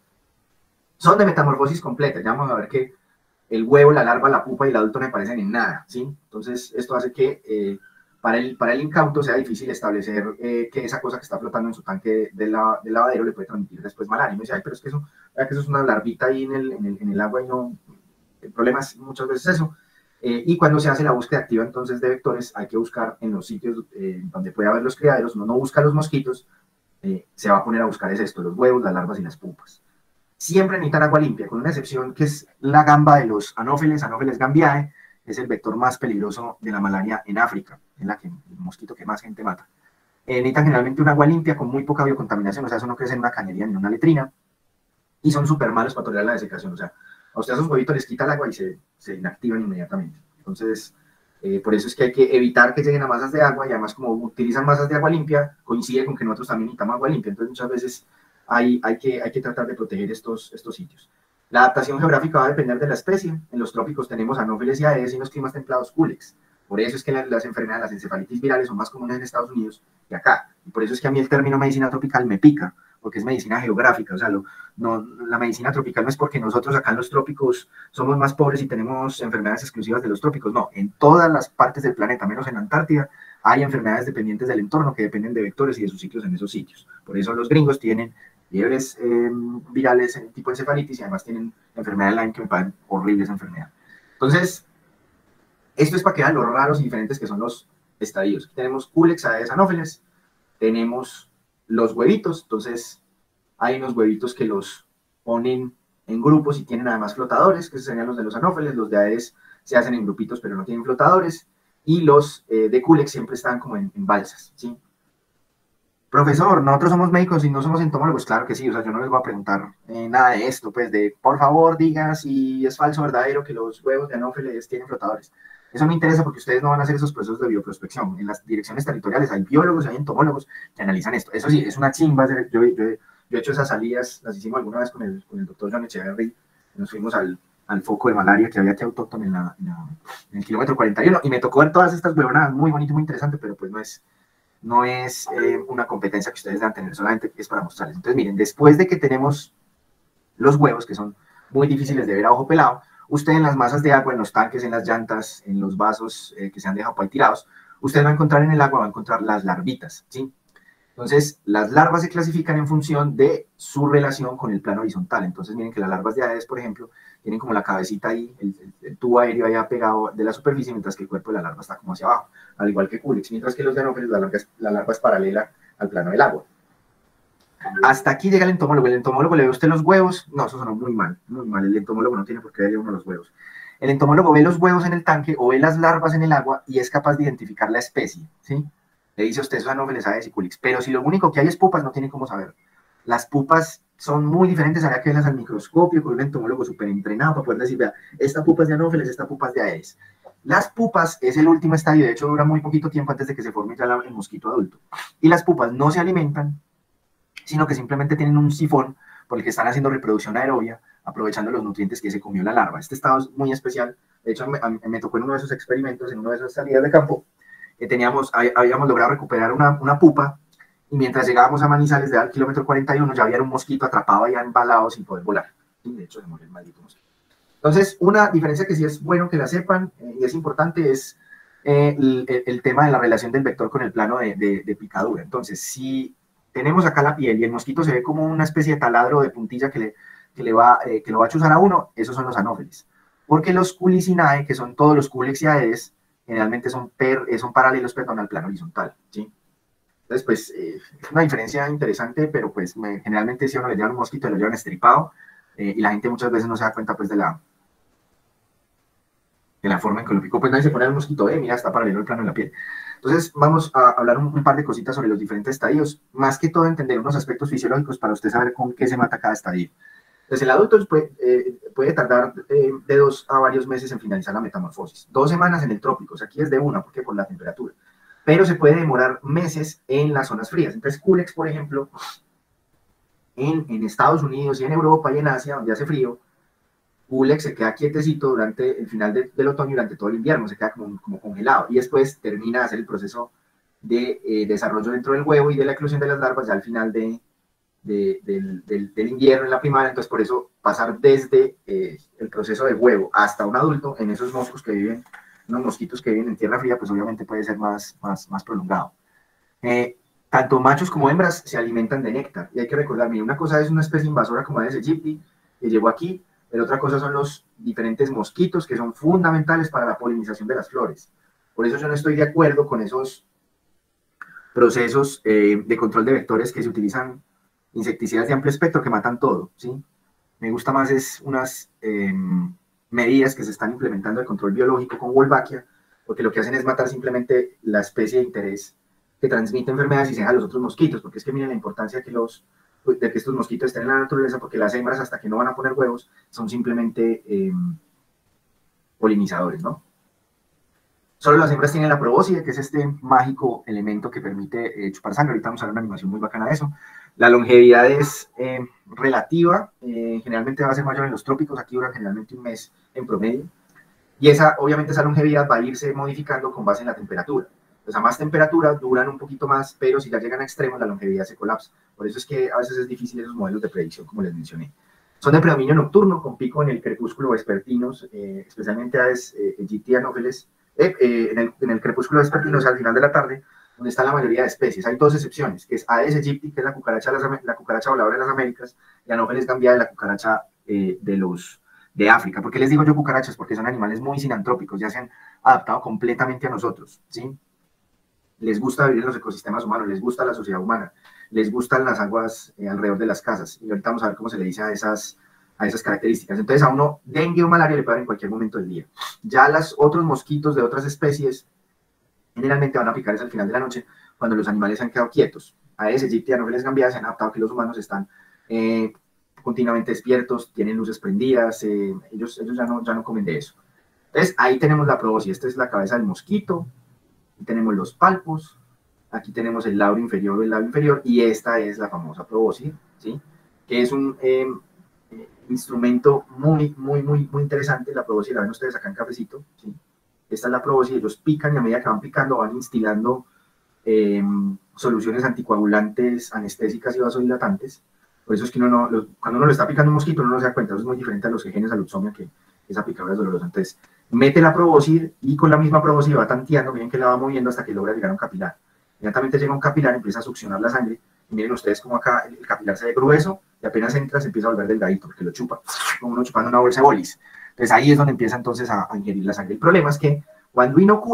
Son de metamorfosis completa, ya vamos a ver que el huevo, la larva, la pupa y el adulto no me parecen en nada, ¿sí? Entonces esto hace que para el incauto sea difícil establecer que esa cosa que está flotando en su tanque de lavadero le puede transmitir después malaria. Y me dice, ay, pero es que eso es una larvita ahí en el agua y no... El problema es muchas veces eso. Y cuando se hace la búsqueda activa entonces de vectores, hay que buscar en los sitios donde puede haber los criaderos, uno no busca los mosquitos, se va a poner a buscar es esto, los huevos, las larvas y las pupas. Siempre necesitan agua limpia, con una excepción que es la gamba de los anófeles, Anopheles gambiae, es el vector más peligroso de la malaria en África, es el mosquito que más gente mata. Necesitan generalmente un agua limpia con muy poca biocontaminación, o sea, eso no crece en una cañería ni en una letrina, y son súper malos para tolerar la desecación, o sea, a usted a esos huevitos les quita el agua y se inactivan inmediatamente. Entonces, por eso es que hay que evitar que lleguen a masas de agua, y además como utilizan masas de agua limpia, coincide con que nosotros también necesitamos agua limpia, entonces muchas veces hay que tratar de proteger estos sitios. La adaptación geográfica va a depender de la especie. En los trópicos tenemos anófeles y aedes, y en los climas templados culex. Por eso es que las enfermedades, las encefalitis virales son más comunes en Estados Unidos que acá. Y por eso es que a mí el término medicina tropical me pica, porque es medicina geográfica. O sea, la medicina tropical no es porque nosotros acá en los trópicos somos más pobres y tenemos enfermedades exclusivas de los trópicos. No, en todas las partes del planeta, menos en Antártida, hay enfermedades dependientes del entorno que dependen de vectores y de sus ciclos en esos sitios. Por eso los gringos tienen fiebres virales tipo encefalitis y además tienen enfermedad de Lyme, que me parece horrible esa enfermedad. Entonces, esto es para que vean los raros y diferentes que son los estadios. Aquí tenemos culex, aedes, anófeles, tenemos los huevitos, entonces hay unos huevitos que los ponen en grupos y tienen además flotadores, que serían los de los anófeles. Los de Aedes se hacen en grupitos pero no tienen flotadores, y los de Culex siempre están como en balsas, ¿sí? Profesor, nosotros somos médicos y no somos entomólogos. Claro que sí, o sea, yo no les voy a preguntar nada de esto, pues de, por favor, diga si es falso o verdadero que los huevos de anófeles tienen flotadores. Eso me interesa porque ustedes no van a hacer esos procesos de bioprospección. En las direcciones territoriales hay biólogos, hay entomólogos que analizan esto. Eso sí, es una chimba. Yo he hecho esas salidas, las hicimos alguna vez con el doctor John Echeverry. Nos fuimos al foco de malaria que había aquí autóctono en el kilómetro 41 y me tocó ver todas estas huevonadas, muy bonito, muy interesante, pero pues no es una competencia que ustedes deban tener, solamente es para mostrarles. Entonces, miren, después de que tenemos los huevos, que son muy difíciles de ver a ojo pelado, usted en las masas de agua, en los tanques, en las llantas, en los vasos que se han dejado por ahí tirados, usted va a encontrar en el agua, va a encontrar las larvitas, ¿sí? Entonces, las larvas se clasifican en función de su relación con el plano horizontal. Entonces, miren que las larvas de Aedes, por ejemplo, tienen como la cabecita ahí, el tubo aéreo ahí pegado de la superficie, mientras que el cuerpo de la larva está como hacia abajo, al igual que Culex, mientras que los de Anopheles, la larva es paralela al plano del agua. Hasta aquí llega el entomólogo. El entomólogo le ve a usted los huevos. No, eso sonó muy mal, muy mal. El entomólogo no tiene por qué verle uno los huevos. El entomólogo ve los huevos en el tanque o ve las larvas en el agua y es capaz de identificar la especie, ¿sí? Le dice a usted, eso no me les sabe de Culex. Pero si lo único que hay es pupas, no tiene cómo saber. Las pupas son muy diferentes, habría que verlas al microscopio con un entomólogo súper entrenado para poder decir, vea, esta pupa es de Anopheles, esta pupa es de Aedes. Las pupas es el último estadio, de hecho dura muy poquito tiempo antes de que se forme ya el mosquito adulto. Y las pupas no se alimentan, sino que simplemente tienen un sifón por el que están haciendo reproducción aerobia, aprovechando los nutrientes que se comió la larva. Este estado es muy especial. De hecho, me tocó en uno de esos experimentos, en una de esas salidas de campo, que habíamos logrado recuperar una pupa, y mientras llegábamos a Manizales, al kilómetro 41, ya había un mosquito atrapado allá embalado sin poder volar. Y de hecho, se murió el maldito mosquito. Entonces, una diferencia que sí es bueno que la sepan y es importante es el tema de la relación del vector con el plano de picadura. Entonces, si tenemos acá la piel y el mosquito se ve como una especie de taladro de puntilla que lo va a chuzar a uno, esos son los anófeles. Porque los Culicinae, que son todos los Culex y Aedes, generalmente son paralelos, perdón, al plano horizontal, ¿sí? Entonces, pues, es una diferencia interesante, pero pues generalmente si uno le lleva un mosquito, lo llevan estripado, y la gente muchas veces no se da cuenta pues de la forma en que lo picó, pues nadie se pone el mosquito, mira, está paralelo al plano de la piel. Entonces, vamos a hablar un par de cositas sobre los diferentes estadios, más que todo entender unos aspectos fisiológicos para usted saber con qué se mata cada estadio. Entonces, el adulto puede tardar de 2 a varios meses en finalizar la metamorfosis. 2 semanas en el trópico, o sea, aquí es de una, porque por la temperatura. Pero se puede demorar meses en las zonas frías. Entonces, Culex, por ejemplo, en Estados Unidos y en Europa y en Asia, donde hace frío, Culex se queda quietecito durante el final del otoño y durante todo el invierno, se queda como congelado, y después termina de hacer el proceso de desarrollo dentro del huevo y de la eclosión de las larvas ya al final del invierno, en la primavera. Entonces, por eso pasar desde el proceso de huevo hasta un adulto en esos mosquitos que viven en tierra fría, pues obviamente puede ser más prolongado. Tanto machos como hembras se alimentan de néctar, y hay que recordar, mira, una cosa es una especie invasora como Aedes aegypti, que llegó aquí, pero otra cosa son los diferentes mosquitos que son fundamentales para la polinización de las flores. Por eso yo no estoy de acuerdo con esos procesos de control de vectores que se utilizan insecticidas de amplio espectro que matan todo, ¿sí? Me gusta más es unas medidas que se están implementando de control biológico con Wolbachia, porque lo que hacen es matar simplemente la especie de interés que transmite enfermedades y se deja a los otros mosquitos, porque es que miren la importancia de que estos mosquitos estén en la naturaleza, porque las hembras, hasta que no van a poner huevos, son simplemente polinizadores, ¿no? Solo las hembras tienen la probóscide, que es este mágico elemento que permite chupar sangre. Ahorita vamos a ver una animación muy bacana de eso. La longevidad es relativa, generalmente va a ser mayor en los trópicos, aquí dura generalmente un mes en promedio, y obviamente esa longevidad va a irse modificando con base en la temperatura. Entonces, a más temperatura duran un poquito más, pero si ya llegan a extremos, la longevidad se colapsa. Por eso es que a veces es difícil esos modelos de predicción, como les mencioné. Son de predominio nocturno, con pico en el crepúsculo vespertinos, especialmente Aedes aegypti anopheles, en el crepúsculo vespertino, o sea, al final de la tarde, donde están la mayoría de especies. Hay 2 excepciones, que es Aedes aegypti, que es la cucaracha voladora de las Américas, y Anopheles gambiae, la cucaracha de África. ¿Por qué les digo yo cucarachas? Porque son animales muy sinantrópicos, ya se han adaptado completamente a nosotros, ¿sí? Les gusta vivir en los ecosistemas humanos, les gusta la sociedad humana, les gustan las aguas alrededor de las casas. Y ahorita vamos a ver cómo se le dice a a esas características. Entonces a uno dengue o malaria le puede dar en cualquier momento del día. Ya los otros mosquitos de otras especies generalmente van a picar es al final de la noche, cuando los animales se han quedado quietos. Aedes aegypti y Anopheles gambiae se han adaptado que los humanos están continuamente despiertos, tienen luces prendidas, ellos ya no comen de eso. Entonces ahí tenemos la probóscis. Esta es la cabeza del mosquito, aquí tenemos los palpos, aquí tenemos el labio inferior, y esta es la famosa probóscis, ¿sí? Que es un instrumento muy interesante. La probóscis la ven ustedes acá en cafecito, ¿sí? Esta es la probóscis. Ellos pican y a medida que van picando van instilando soluciones anticoagulantes, anestésicas y vasodilatantes. Por eso es que cuando uno lo está picando un mosquito uno no se da cuenta. Eso es muy diferente a los genes aluxomia, que esa picadura es dolorosa. Entonces mete la probóscis y con la misma probóscis va tanteando, miren que la va moviendo hasta que logra llegar a un capilar. Inmediatamente llega a un capilar, empieza a succionar la sangre, y miren ustedes como acá el capilar se ve grueso, y apenas entra se empieza a volver delgadito, porque lo chupa, como uno chupando una bolsa de bolis. Entonces ahí es donde empieza entonces a ingerir la sangre. El problema es que cuando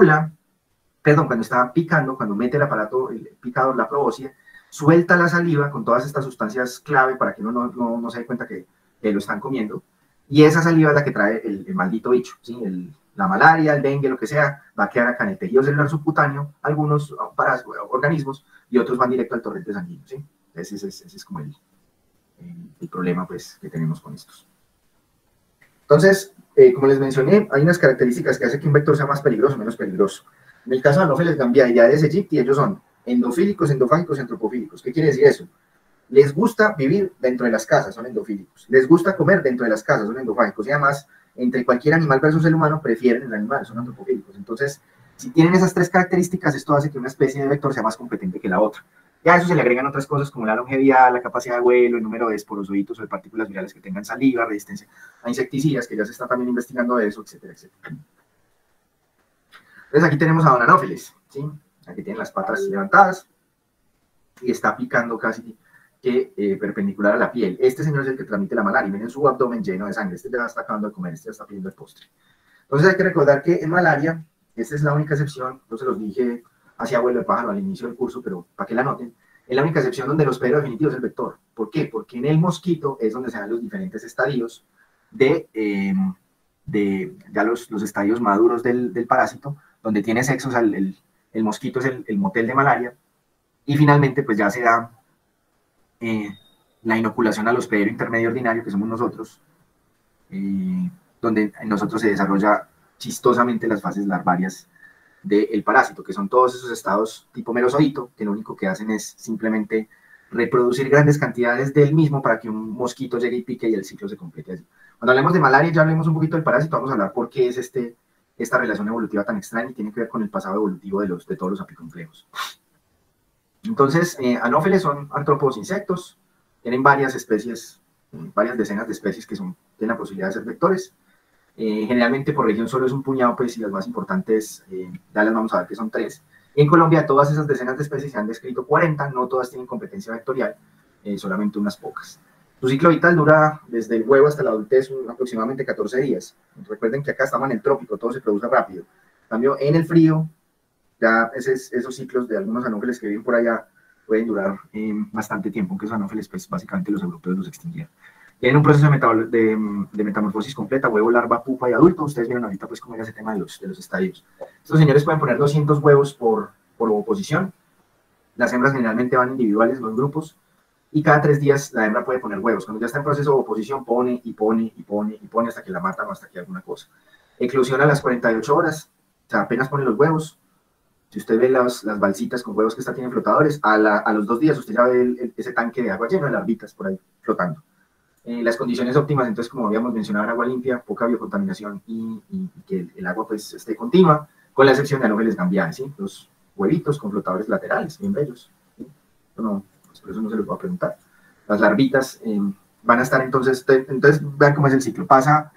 cuando está picando, cuando mete el aparato, el picador, la probóscis, suelta la saliva con todas estas sustancias clave para que uno no se dé cuenta que lo están comiendo, y esa saliva es la que trae el maldito bicho, ¿sí? La malaria, el dengue, lo que sea, va a quedar acá en el tejido celular subcutáneo, algunos organismos, y otros van directo al torrente sanguíneo, ¿sí? Ese es como el problema pues, que tenemos con estos. Entonces, como les mencioné, hay unas características que hacen que un vector sea más peligroso o menos peligroso. En el caso de Anopheles gambiae y Aedes aegypti, ellos son endofílicos, endofágicos y antropofílicos. ¿Qué quiere decir eso? Les gusta vivir dentro de las casas, son endofílicos. Les gusta comer dentro de las casas, son endofágicos. Y además, entre cualquier animal versus el humano, prefieren el animal, son antropofílicos. Entonces, si tienen esas tres características, esto hace que una especie de vector sea más competente que la otra. Ya a eso se le agregan otras cosas como la longevidad, la capacidad de vuelo, el número de esporozoitos o de partículas virales que tengan saliva, resistencia a insecticidas, que ya se está también investigando de eso, etcétera, etcétera. Entonces aquí tenemos a don Anopheles, ¿sí? Aquí tienen las patas levantadas y está picando casi que perpendicular a la piel. Este señor es el que transmite la malaria. Miren su abdomen lleno de sangre. Este ya está acabando de comer, este ya está pidiendo el postre. Entonces hay que recordar que en malaria, esta es la única excepción, yo se los dije hacia abuelo de pájaro al inicio del curso, pero para que la noten, es la única excepción donde el hospedero definitivo es el vector. ¿Por qué? Porque en el mosquito es donde se dan los diferentes estadios de ya los estadios maduros del parásito, donde tiene sexo, o sea, el mosquito es el motel de malaria, y finalmente pues ya se da la inoculación al hospedero intermedio ordinario, que somos nosotros, donde en nosotros se desarrolla chistosamente las fases larvarias del parásito, que son todos esos estados tipo merozoito, que lo único que hacen es simplemente reproducir grandes cantidades del mismo para que un mosquito llegue y pique y el ciclo se complete allí. Cuando hablemos de malaria, ya hablemos un poquito del parásito, vamos a hablar por qué es esta relación evolutiva tan extraña y tiene que ver con el pasado evolutivo de todos los apicomplejos. Entonces, Anopheles son artrópodos insectos, tienen varias especies, varias decenas de especies que tienen la posibilidad de ser vectores. Generalmente por región solo es un puñado, pues, y las más importantes, ya las vamos a ver que son 3. En Colombia, todas esas decenas de especies se han descrito 40, no todas tienen competencia vectorial, solamente unas pocas. Su ciclo vital dura desde el huevo hasta la adultez aproximadamente 14 días. Recuerden que acá estamos en el trópico, todo se produce rápido. En cambio, en el frío, ya esos ciclos de algunos anófeles que viven por allá pueden durar bastante tiempo, aunque esos anófeles, pues, básicamente los europeos los extinguieron. Tienen un proceso de metamorfosis completa, huevo, larva, pupa y adulto. Ustedes vieron ahorita pues cómo era ese tema de los estadios. Estos señores pueden poner 200 huevos por oposición. Las hembras generalmente van individuales, no en grupos. Y cada 3 días la hembra puede poner huevos. Cuando ya está en proceso de oposición, pone hasta que la matan o hasta que alguna cosa. Eclosiona a las 48 horas, o sea, apenas pone los huevos. Si usted ve las balsitas con huevos que esta tienen flotadores, a los 2 días usted ya ve ese tanque de agua lleno de larvitas por ahí flotando. Las condiciones óptimas, entonces, como habíamos mencionado, agua limpia, poca biocontaminación y que el agua pues esté continua, con la excepción de Anopheles gambiae, ¿sí? Los huevitos con flotadores laterales, bien bellos, ¿sí? No, pues por eso no se los voy a preguntar. Las larvitas van a estar entonces vean cómo es el ciclo, pasa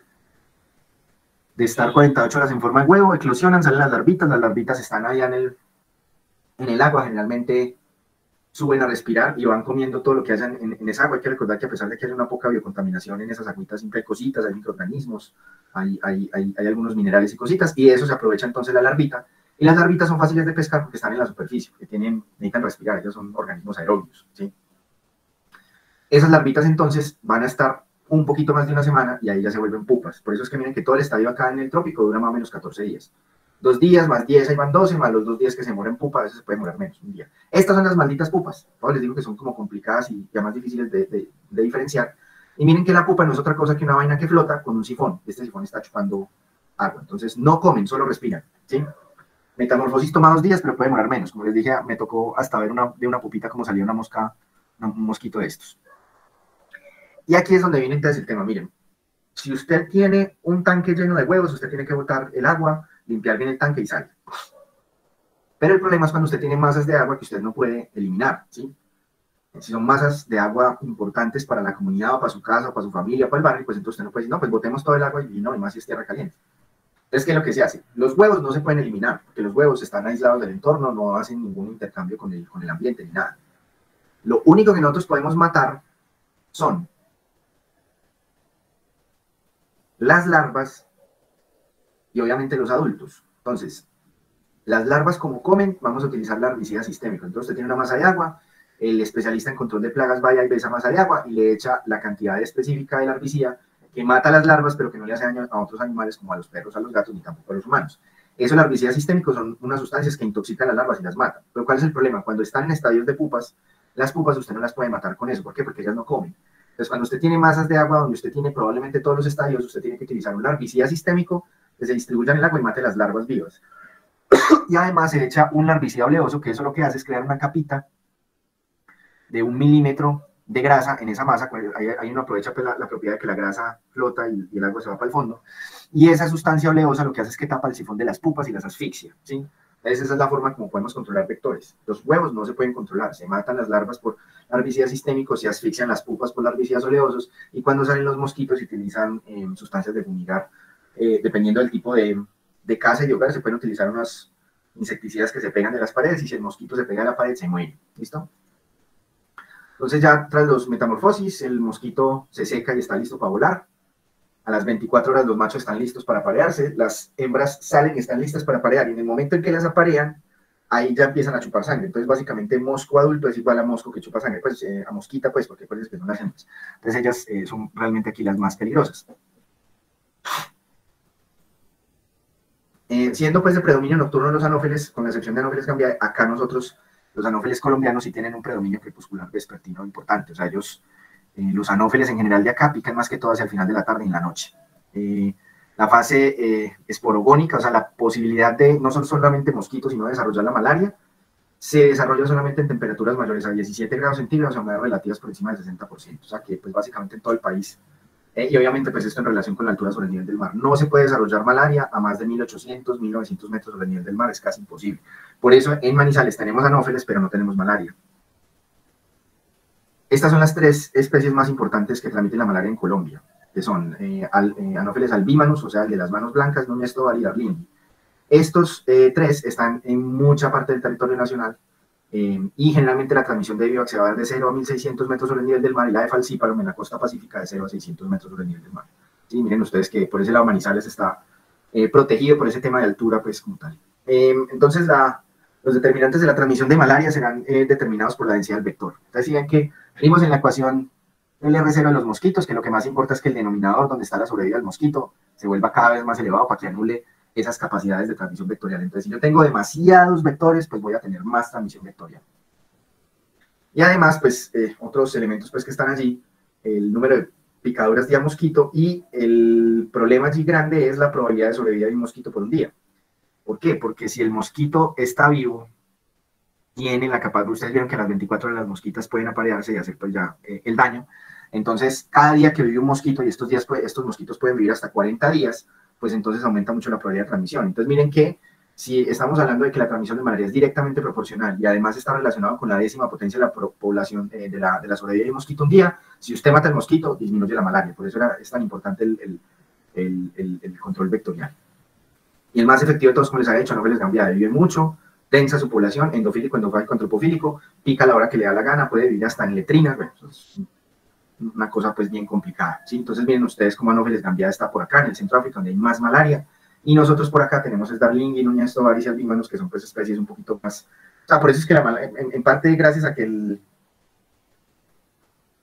de estar 48 horas en forma de huevo, eclosionan, salen las larvitas están allá en el agua, generalmente suben a respirar y van comiendo todo lo que hayan en esa agua. Hay que recordar que a pesar de que haya una poca biocontaminación en esas agüitas, siempre hay cositas, hay microorganismos, hay algunos minerales y cositas, y de eso se aprovecha entonces la larvita. Y las larvitas son fáciles de pescar porque están en la superficie, necesitan respirar, ellos son organismos aerobios, ¿sí? Esas larvitas entonces van a estar un poquito más de una semana y ahí ya se vuelven pupas. Por eso es que miren que todo el estadio acá en el trópico dura más o menos 14 días. 2 días más 10, ahí van 12, más los 2 días que se demoran pupa, a veces se puede demorar menos, un día. Estas son las malditas pupas. Todos les digo que son como complicadas y ya más difíciles de diferenciar. Y miren que la pupa no es otra cosa que una vaina que flota con un sifón. Este sifón está chupando agua. Entonces no comen, solo respiran, ¿sí? Metamorfosis toma 2 días, pero puede demorar menos. Como les dije, me tocó hasta ver de una pupita como salía una mosca, un mosquito de estos. Y aquí es donde viene entonces el tema. Miren, si usted tiene un tanque lleno de huevos, usted tiene que botar el agua, limpiar bien el tanque y sale. Pero el problema es cuando usted tiene masas de agua que usted no puede eliminar, ¿sí? Si son masas de agua importantes para la comunidad, o para su casa, o para su familia, o para el barrio, pues entonces usted no puede decir, no, pues botemos todo el agua y no, y más si es tierra caliente. Entonces, ¿qué es lo que se hace? Los huevos no se pueden eliminar, porque los huevos están aislados del entorno, no hacen ningún intercambio con el ambiente ni nada. Lo único que nosotros podemos matar son las larvas y obviamente los adultos. Entonces, las larvas como comen, vamos a utilizar la herbicida sistémico. Entonces usted tiene una masa de agua, el especialista en control de plagas vaya y ve esa masa de agua y le echa la cantidad específica de la herbicida que mata a las larvas, pero que no le hace daño a otros animales como a los perros, a los gatos, ni tampoco a los humanos. Eso, el herbicida sistémico, son unas sustancias que intoxican a las larvas y las matan. Pero ¿cuál es el problema? Cuando están en estadios de pupas, las pupas usted no las puede matar con eso. ¿Por qué? Porque ellas no comen. Entonces, cuando usted tiene masas de agua donde usted tiene probablemente todos los estadios, usted tiene que utilizar un herbicida sistémico que se distribuya en el agua y mate las larvas vivas. Y además se echa un herbicida oleoso, que eso lo que hace es crear una capita de 1 milímetro de grasa en esa masa. Ahí uno aprovecha pues, la propiedad de que la grasa flota y el agua se va para el fondo. Y esa sustancia oleosa lo que hace es que tapa el sifón de las pupas y las asfixia, ¿sí? Entonces esa es la forma como podemos controlar vectores. Los huevos no se pueden controlar, se matan las larvas por herbicidas sistémicos, se asfixian las pupas por herbicidas oleosos, y cuando salen los mosquitos se utilizan sustancias de fumigar. Dependiendo del tipo de casa y de hogar, se pueden utilizar unos insecticidas que se pegan de las paredes, y si el mosquito se pega a la pared se muere. ¿Listo? Entonces ya tras los metamorfosis, el mosquito se seca y está listo para volar. A las 24 horas los machos están listos para aparearse, las hembras salen y están listas para aparear, y en el momento en que las aparean, ahí ya empiezan a chupar sangre. Entonces básicamente mosco adulto es igual a mosco que chupa sangre, pues a mosquita, pues, porque pues, que son las hembras. Entonces ellas son realmente aquí las más peligrosas. Siendo pues de predominio nocturno los anófeles, con la excepción de Anopheles gambiae, acá nosotros, los anófeles colombianos, sí tienen un predominio crepuscular vespertino importante. O sea, ellos, los anófeles en general de acá, pican más que todo hacia el final de la tarde y en la noche. La fase esporogónica, o sea, la posibilidad de no son solamente mosquitos, sino de desarrollar la malaria, se desarrolla solamente en temperaturas mayores a 17 grados centígrados o humedades relativas por encima del 60%. O sea, que pues básicamente en todo el país. Y obviamente pues esto en relación con la altura sobre el nivel del mar. No se puede desarrollar malaria a más de 1800, 1900 metros sobre el nivel del mar, es casi imposible. Por eso en Manizales tenemos anófeles, pero no tenemos malaria. Estas son las 3 especies más importantes que transmiten la malaria en Colombia, que son anófeles albímanos, o sea, el de las manos blancas, Núñez Tovar y Darlingui. Estos 3 están en mucha parte del territorio nacional, y generalmente la transmisión de Vivax se va a dar de 0 a 1600 metros sobre el nivel del mar, y la de Falciparum en la costa pacífica de 0 a 600 metros sobre el nivel del mar. Sí, miren ustedes que por ese lado Manizales está protegido por ese tema de altura, pues como tal. Entonces los determinantes de la transmisión de malaria serán determinados por la densidad del vector. Entonces si ven que vimos en la ecuación el R0 de los mosquitos, que lo que más importa es que el denominador donde está la sobrevida del mosquito se vuelva cada vez más elevado para que anule esas capacidades de transmisión vectorial. Entonces, si yo tengo demasiados vectores, pues voy a tener más transmisión vectorial. Y además, pues, otros elementos pues, que están allí, el número de picaduras día mosquito, y el problema allí grande es la probabilidad de sobrevivir de un mosquito por un día. ¿Por qué? Porque si el mosquito está vivo, tiene la capacidad, ustedes vieron que a las 24 horas las mosquitas pueden aparearse y hacer pues ya el daño. Entonces, cada día que vive un mosquito, y estos mosquitos pueden vivir hasta 40 días, pues entonces aumenta mucho la probabilidad de transmisión. Entonces miren que si estamos hablando de que la transmisión de malaria es directamente proporcional y además está relacionado con la 10ª potencia de la población de la sobrevida de mosquito un día, si usted mata el mosquito, disminuye la malaria. Por eso es tan importante el control vectorial. Y el más efectivo de todos, como les había dicho, Anopheles gambiae, vive mucho, densa su población, endofílico, endofágico, antropofílico, pica a la hora que le da la gana, puede vivir hasta en letrinas. Bueno, eso es una cosa pues bien complicada, ¿sí? Entonces miren ustedes cómo Anopheles gambiae está por acá en el centro de África, donde hay más malaria, y nosotros por acá tenemos Darlingui, Núñez Tovar y albímanos, que son pues especies un poquito más, o sea, por eso es que en parte gracias a que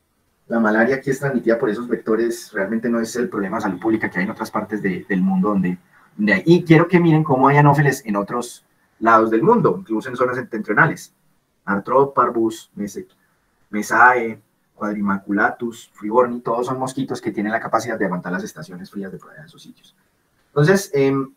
La malaria aquí es transmitida por esos vectores, realmente no es el problema de salud pública que hay en otras partes del mundo donde hay. Y quiero que miren cómo hay anófeles en otros lados del mundo, incluso en zonas septentrionales. Arthroparvus, Mesae, Quadrimaculatus, Friborni, todos son mosquitos que tienen la capacidad de aguantar las estaciones frías de por allá de esos sitios. Entonces,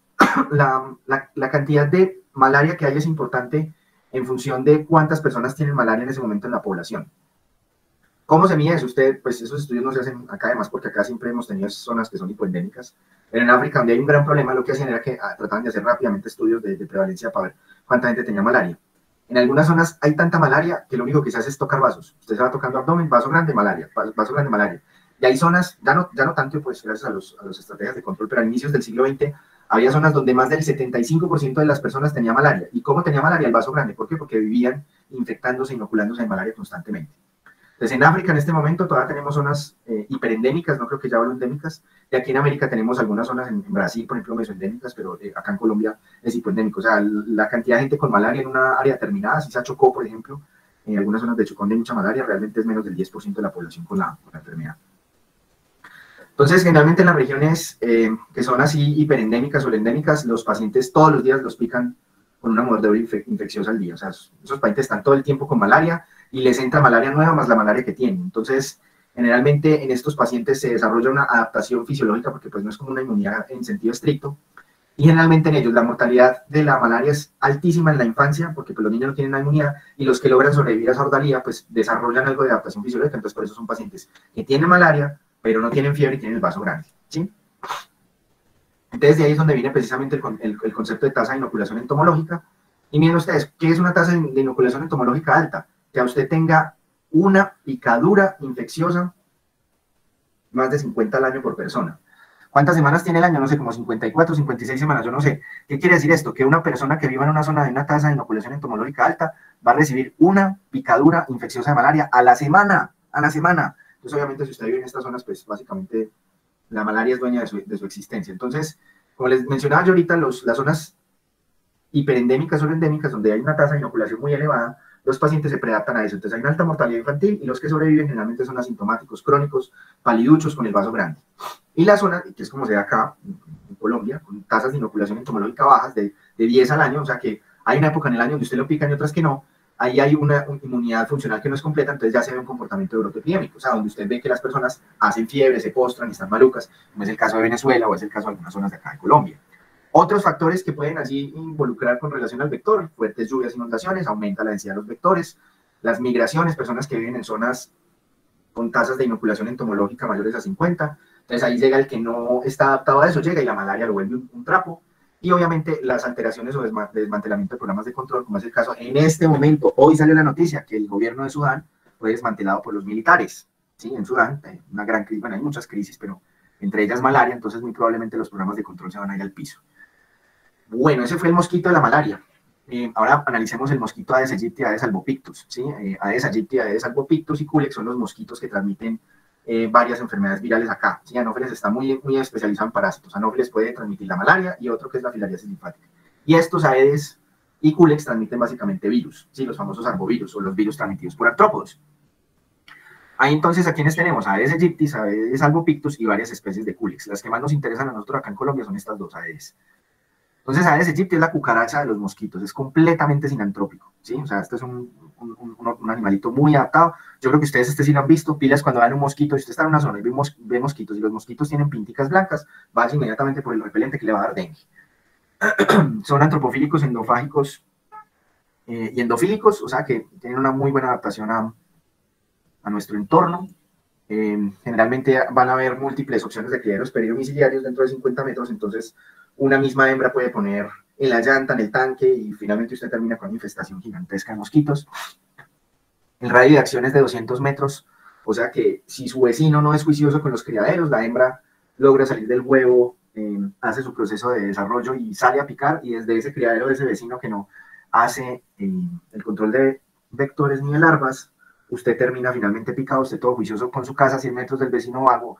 la cantidad de malaria que hay es importante en función de cuántas personas tienen malaria en ese momento en la población. ¿Cómo se mide eso? Usted, pues esos estudios no se hacen acá además porque acá siempre hemos tenido zonas que son hipoendémicas. Pero en África, donde hay un gran problema, lo que hacían era que trataban de hacer rápidamente estudios de prevalencia para ver cuánta gente tenía malaria. En algunas zonas hay tanta malaria que lo único que se hace es tocar vasos. Usted se va tocando abdomen, vaso grande, malaria, vaso grande, malaria. Y hay zonas, ya no tanto, pues gracias a las estrategias de control, pero a inicios del siglo XX había zonas donde más del 75% de las personas tenía malaria. ¿Y cómo tenía malaria? El vaso grande. ¿Por qué? Porque vivían infectándose, inoculándose de malaria constantemente. Entonces, en África, en este momento, todavía tenemos zonas hiperendémicas, no creo que ya hablo endémicas, y aquí en América tenemos algunas zonas, en Brasil, por ejemplo, mesoendémicas, pero acá en Colombia es hipoendémico. O sea, la cantidad de gente con malaria en una área determinada, si se Chocó, por ejemplo, en algunas zonas de Chocó donde hay mucha malaria, realmente es menos del 10% de la población con la enfermedad. Entonces, generalmente en las regiones que son así hiperendémicas o endémicas, los pacientes todos los días los pican con una mordedura infecciosa al día. O sea, esos pacientes están todo el tiempo con malaria y les entra malaria nueva más la malaria que tienen. Entonces, generalmente en estos pacientes se desarrolla una adaptación fisiológica porque pues no es como una inmunidad en sentido estricto. Y generalmente en ellos la mortalidad de la malaria es altísima en la infancia porque pues, los niños no tienen la inmunidad y los que logran sobrevivir a esa ordalía pues desarrollan algo de adaptación fisiológica. Entonces, por eso son pacientes que tienen malaria, pero no tienen fiebre y tienen el vaso grande. ¿Sí? Entonces, de ahí es donde viene precisamente el concepto de tasa de inoculación entomológica. Y miren ustedes, ¿qué es una tasa de inoculación entomológica alta? Que a usted tenga una picadura infecciosa más de 50 al año por persona. ¿Cuántas semanas tiene el año? No sé, como 54, 56 semanas, yo no sé. ¿Qué quiere decir esto? Que una persona que viva en una zona de una tasa de inoculación entomológica alta va a recibir una picadura infecciosa de malaria a la semana, a la semana. Entonces, obviamente, si usted vive en estas zonas, pues básicamente la malaria es dueña de su existencia. Entonces, como les mencionaba yo ahorita, las zonas hiperendémicas o endémicas, donde hay una tasa de inoculación muy elevada, los pacientes se preadaptan a eso. Entonces hay una alta mortalidad infantil y los que sobreviven generalmente son asintomáticos crónicos, paliduchos con el vaso grande. Y la zona, que es como se ve acá en Colombia, con tasas de inoculación entomológica bajas de 10 al año, o sea que hay una época en el año donde usted lo pica y otras que no, ahí hay una inmunidad funcional que no es completa, entonces ya se ve un comportamiento de brote epidémico, o sea, donde usted ve que las personas hacen fiebre, se postran y están malucas, como es el caso de Venezuela o es el caso de algunas zonas de acá de Colombia. Otros factores que pueden allí involucrar con relación al vector, fuertes lluvias, inundaciones, aumenta la densidad de los vectores, las migraciones, personas que viven en zonas con tasas de inoculación entomológica mayores a 50, entonces ahí llega el que no está adaptado a eso, llega y la malaria lo vuelve un trapo, y obviamente las alteraciones o desmantelamiento de programas de control, como es el caso en este momento, hoy salió la noticia que el gobierno de Sudán fue desmantelado por los militares, ¿sí? En Sudán, una gran crisis, bueno, hay muchas crisis, pero entre ellas malaria, entonces muy probablemente los programas de control se van a ir al piso. Bueno, ese fue el mosquito de la malaria. Ahora analicemos el mosquito Aedes aegypti y Aedes albopictus. ¿Sí? Aedes aegypti, Aedes albopictus y Culex son los mosquitos que transmiten varias enfermedades virales acá. ¿Sí? Anófeles está muy especializado en parásitos. Anófeles puede transmitir la malaria y otro que es la filariasis linfática. Y estos Aedes y Culex transmiten básicamente virus, ¿sí? Los famosos arbovirus o los virus transmitidos por artrópodos. Ahí entonces, ¿a quiénes tenemos? Aedes aegypti, Aedes albopictus y varias especies de Culex. Las que más nos interesan a nosotros acá en Colombia son estas dos Aedes. Entonces, Aedes aegypti es la cucaracha de los mosquitos, es completamente sinantrópico, ¿sí? O sea, este es un animalito muy adaptado. Yo creo que ustedes sí lo han visto, pilas cuando ven un mosquito, si usted está en una zona y ve mosquitos y los mosquitos tienen pinticas blancas, vaya inmediatamente por el repelente que le va a dar dengue. Son antropofílicos, endofágicos y endofílicos, o sea que tienen una muy buena adaptación a nuestro entorno. Generalmente van a haber múltiples opciones de criaderos peridomiciliarios dentro de 50 metros, entonces una misma hembra puede poner en la llanta, en el tanque, y finalmente usted termina con una infestación gigantesca de mosquitos. El radio de acción es de 200 metros, o sea que si su vecino no es juicioso con los criaderos, la hembra logra salir del huevo, hace su proceso de desarrollo y sale a picar, y desde ese criadero de ese vecino que no hace el control de vectores ni de larvas, usted termina finalmente picado, usted todo juicioso con su casa, 100 metros del vecino vago,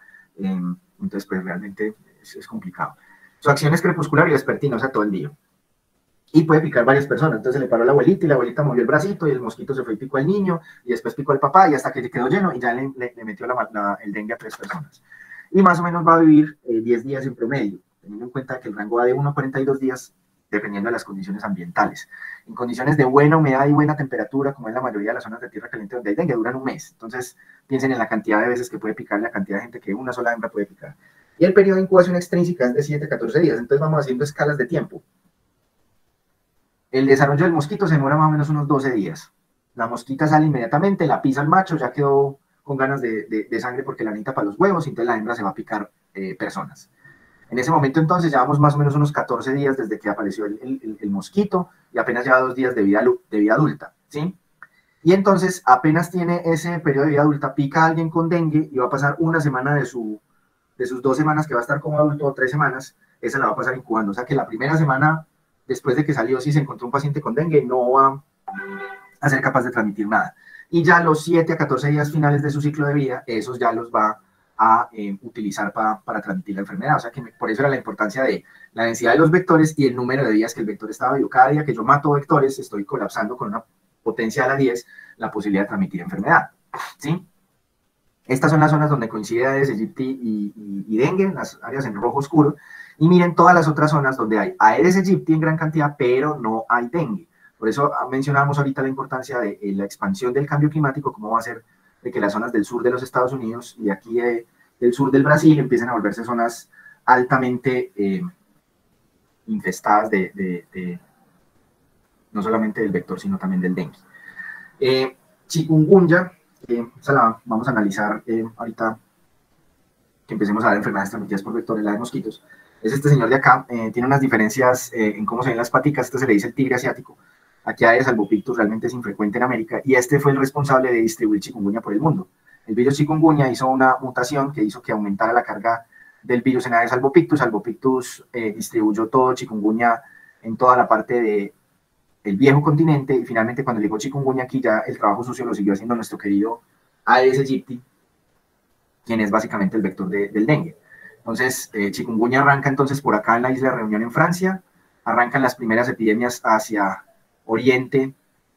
entonces pues realmente es complicado. Su acción es crepuscular y vespertina, o sea, todo el día. y puede picar varias personas. Entonces le paró a la abuelita y la abuelita movió el bracito y el mosquito se fue y picó al niño y después picó al papá y hasta que le quedó lleno y ya le metió el dengue a 3 personas. Y más o menos va a vivir 10 días en promedio, teniendo en cuenta que el rango va de 1 a 42 días dependiendo de las condiciones ambientales. En condiciones de buena humedad y buena temperatura, como en la mayoría de las zonas de tierra caliente donde hay dengue, duran un mes. Entonces piensen en la cantidad de veces que puede picar, la cantidad de gente que una sola hembra puede picar. Y el periodo de incubación extrínseca es de 7 a 14 días. Entonces vamos haciendo escalas de tiempo. El desarrollo del mosquito se demora más o menos unos 12 días. La mosquita sale inmediatamente, la pisa el macho, ya quedó con ganas de sangre porque la necesita para los huevos, y entonces la hembra se va a picar personas. En ese momento entonces llevamos más o menos unos 14 días desde que apareció el mosquito y apenas lleva 2 días de vida adulta, ¿sí? Y entonces apenas tiene ese periodo de vida adulta, pica a alguien con dengue y va a pasar una semana de sus 2 semanas que va a estar como adulto, o 3 semanas, esa la va a pasar incubando. O sea que la primera semana después de que salió, si se encontró un paciente con dengue, no va a ser capaz de transmitir nada. Y ya los 7 a 14 días finales de su ciclo de vida, esos ya los va a utilizar para transmitir la enfermedad. O sea que por eso era la importancia de la densidad de los vectores y el número de días que el vector estaba vivo. Cada día que yo mato vectores, estoy colapsando con una potencia a la 10 la posibilidad de transmitir enfermedad. ¿Sí? Estas son las zonas donde coincide Aedes aegypti y dengue, las áreas en rojo oscuro. Y miren todas las otras zonas donde hay Aedes aegypti en gran cantidad, pero no hay dengue. Por eso mencionábamos ahorita la importancia de la expansión del cambio climático, cómo va a ser de que las zonas del sur de los Estados Unidos y aquí del sur del Brasil empiecen a volverse zonas altamente infestadas no solamente del vector, sino también del dengue. Chikungunya, esa la vamos a analizar ahorita que empecemos a dar enfermedades transmitidas por vectores, la de mosquitos. Es este señor de acá, tiene unas diferencias en cómo se ven las paticas. Este se le dice el tigre asiático. Aquí Aedes albopictus realmente es infrecuente en América y este fue el responsable de distribuir chikungunya por el mundo. El virus chikungunya hizo una mutación que hizo que aumentara la carga del virus en Aedes albopictus. Albopictus distribuyó todo chikungunya en toda la parte del viejo continente y finalmente cuando llegó chikungunya aquí ya el trabajo sucio lo siguió haciendo nuestro querido Aedes aegypti, quien es básicamente el vector del dengue. Entonces, chikungunya arranca entonces por acá en la isla de Reunión en Francia, arrancan las primeras epidemias hacia Oriente,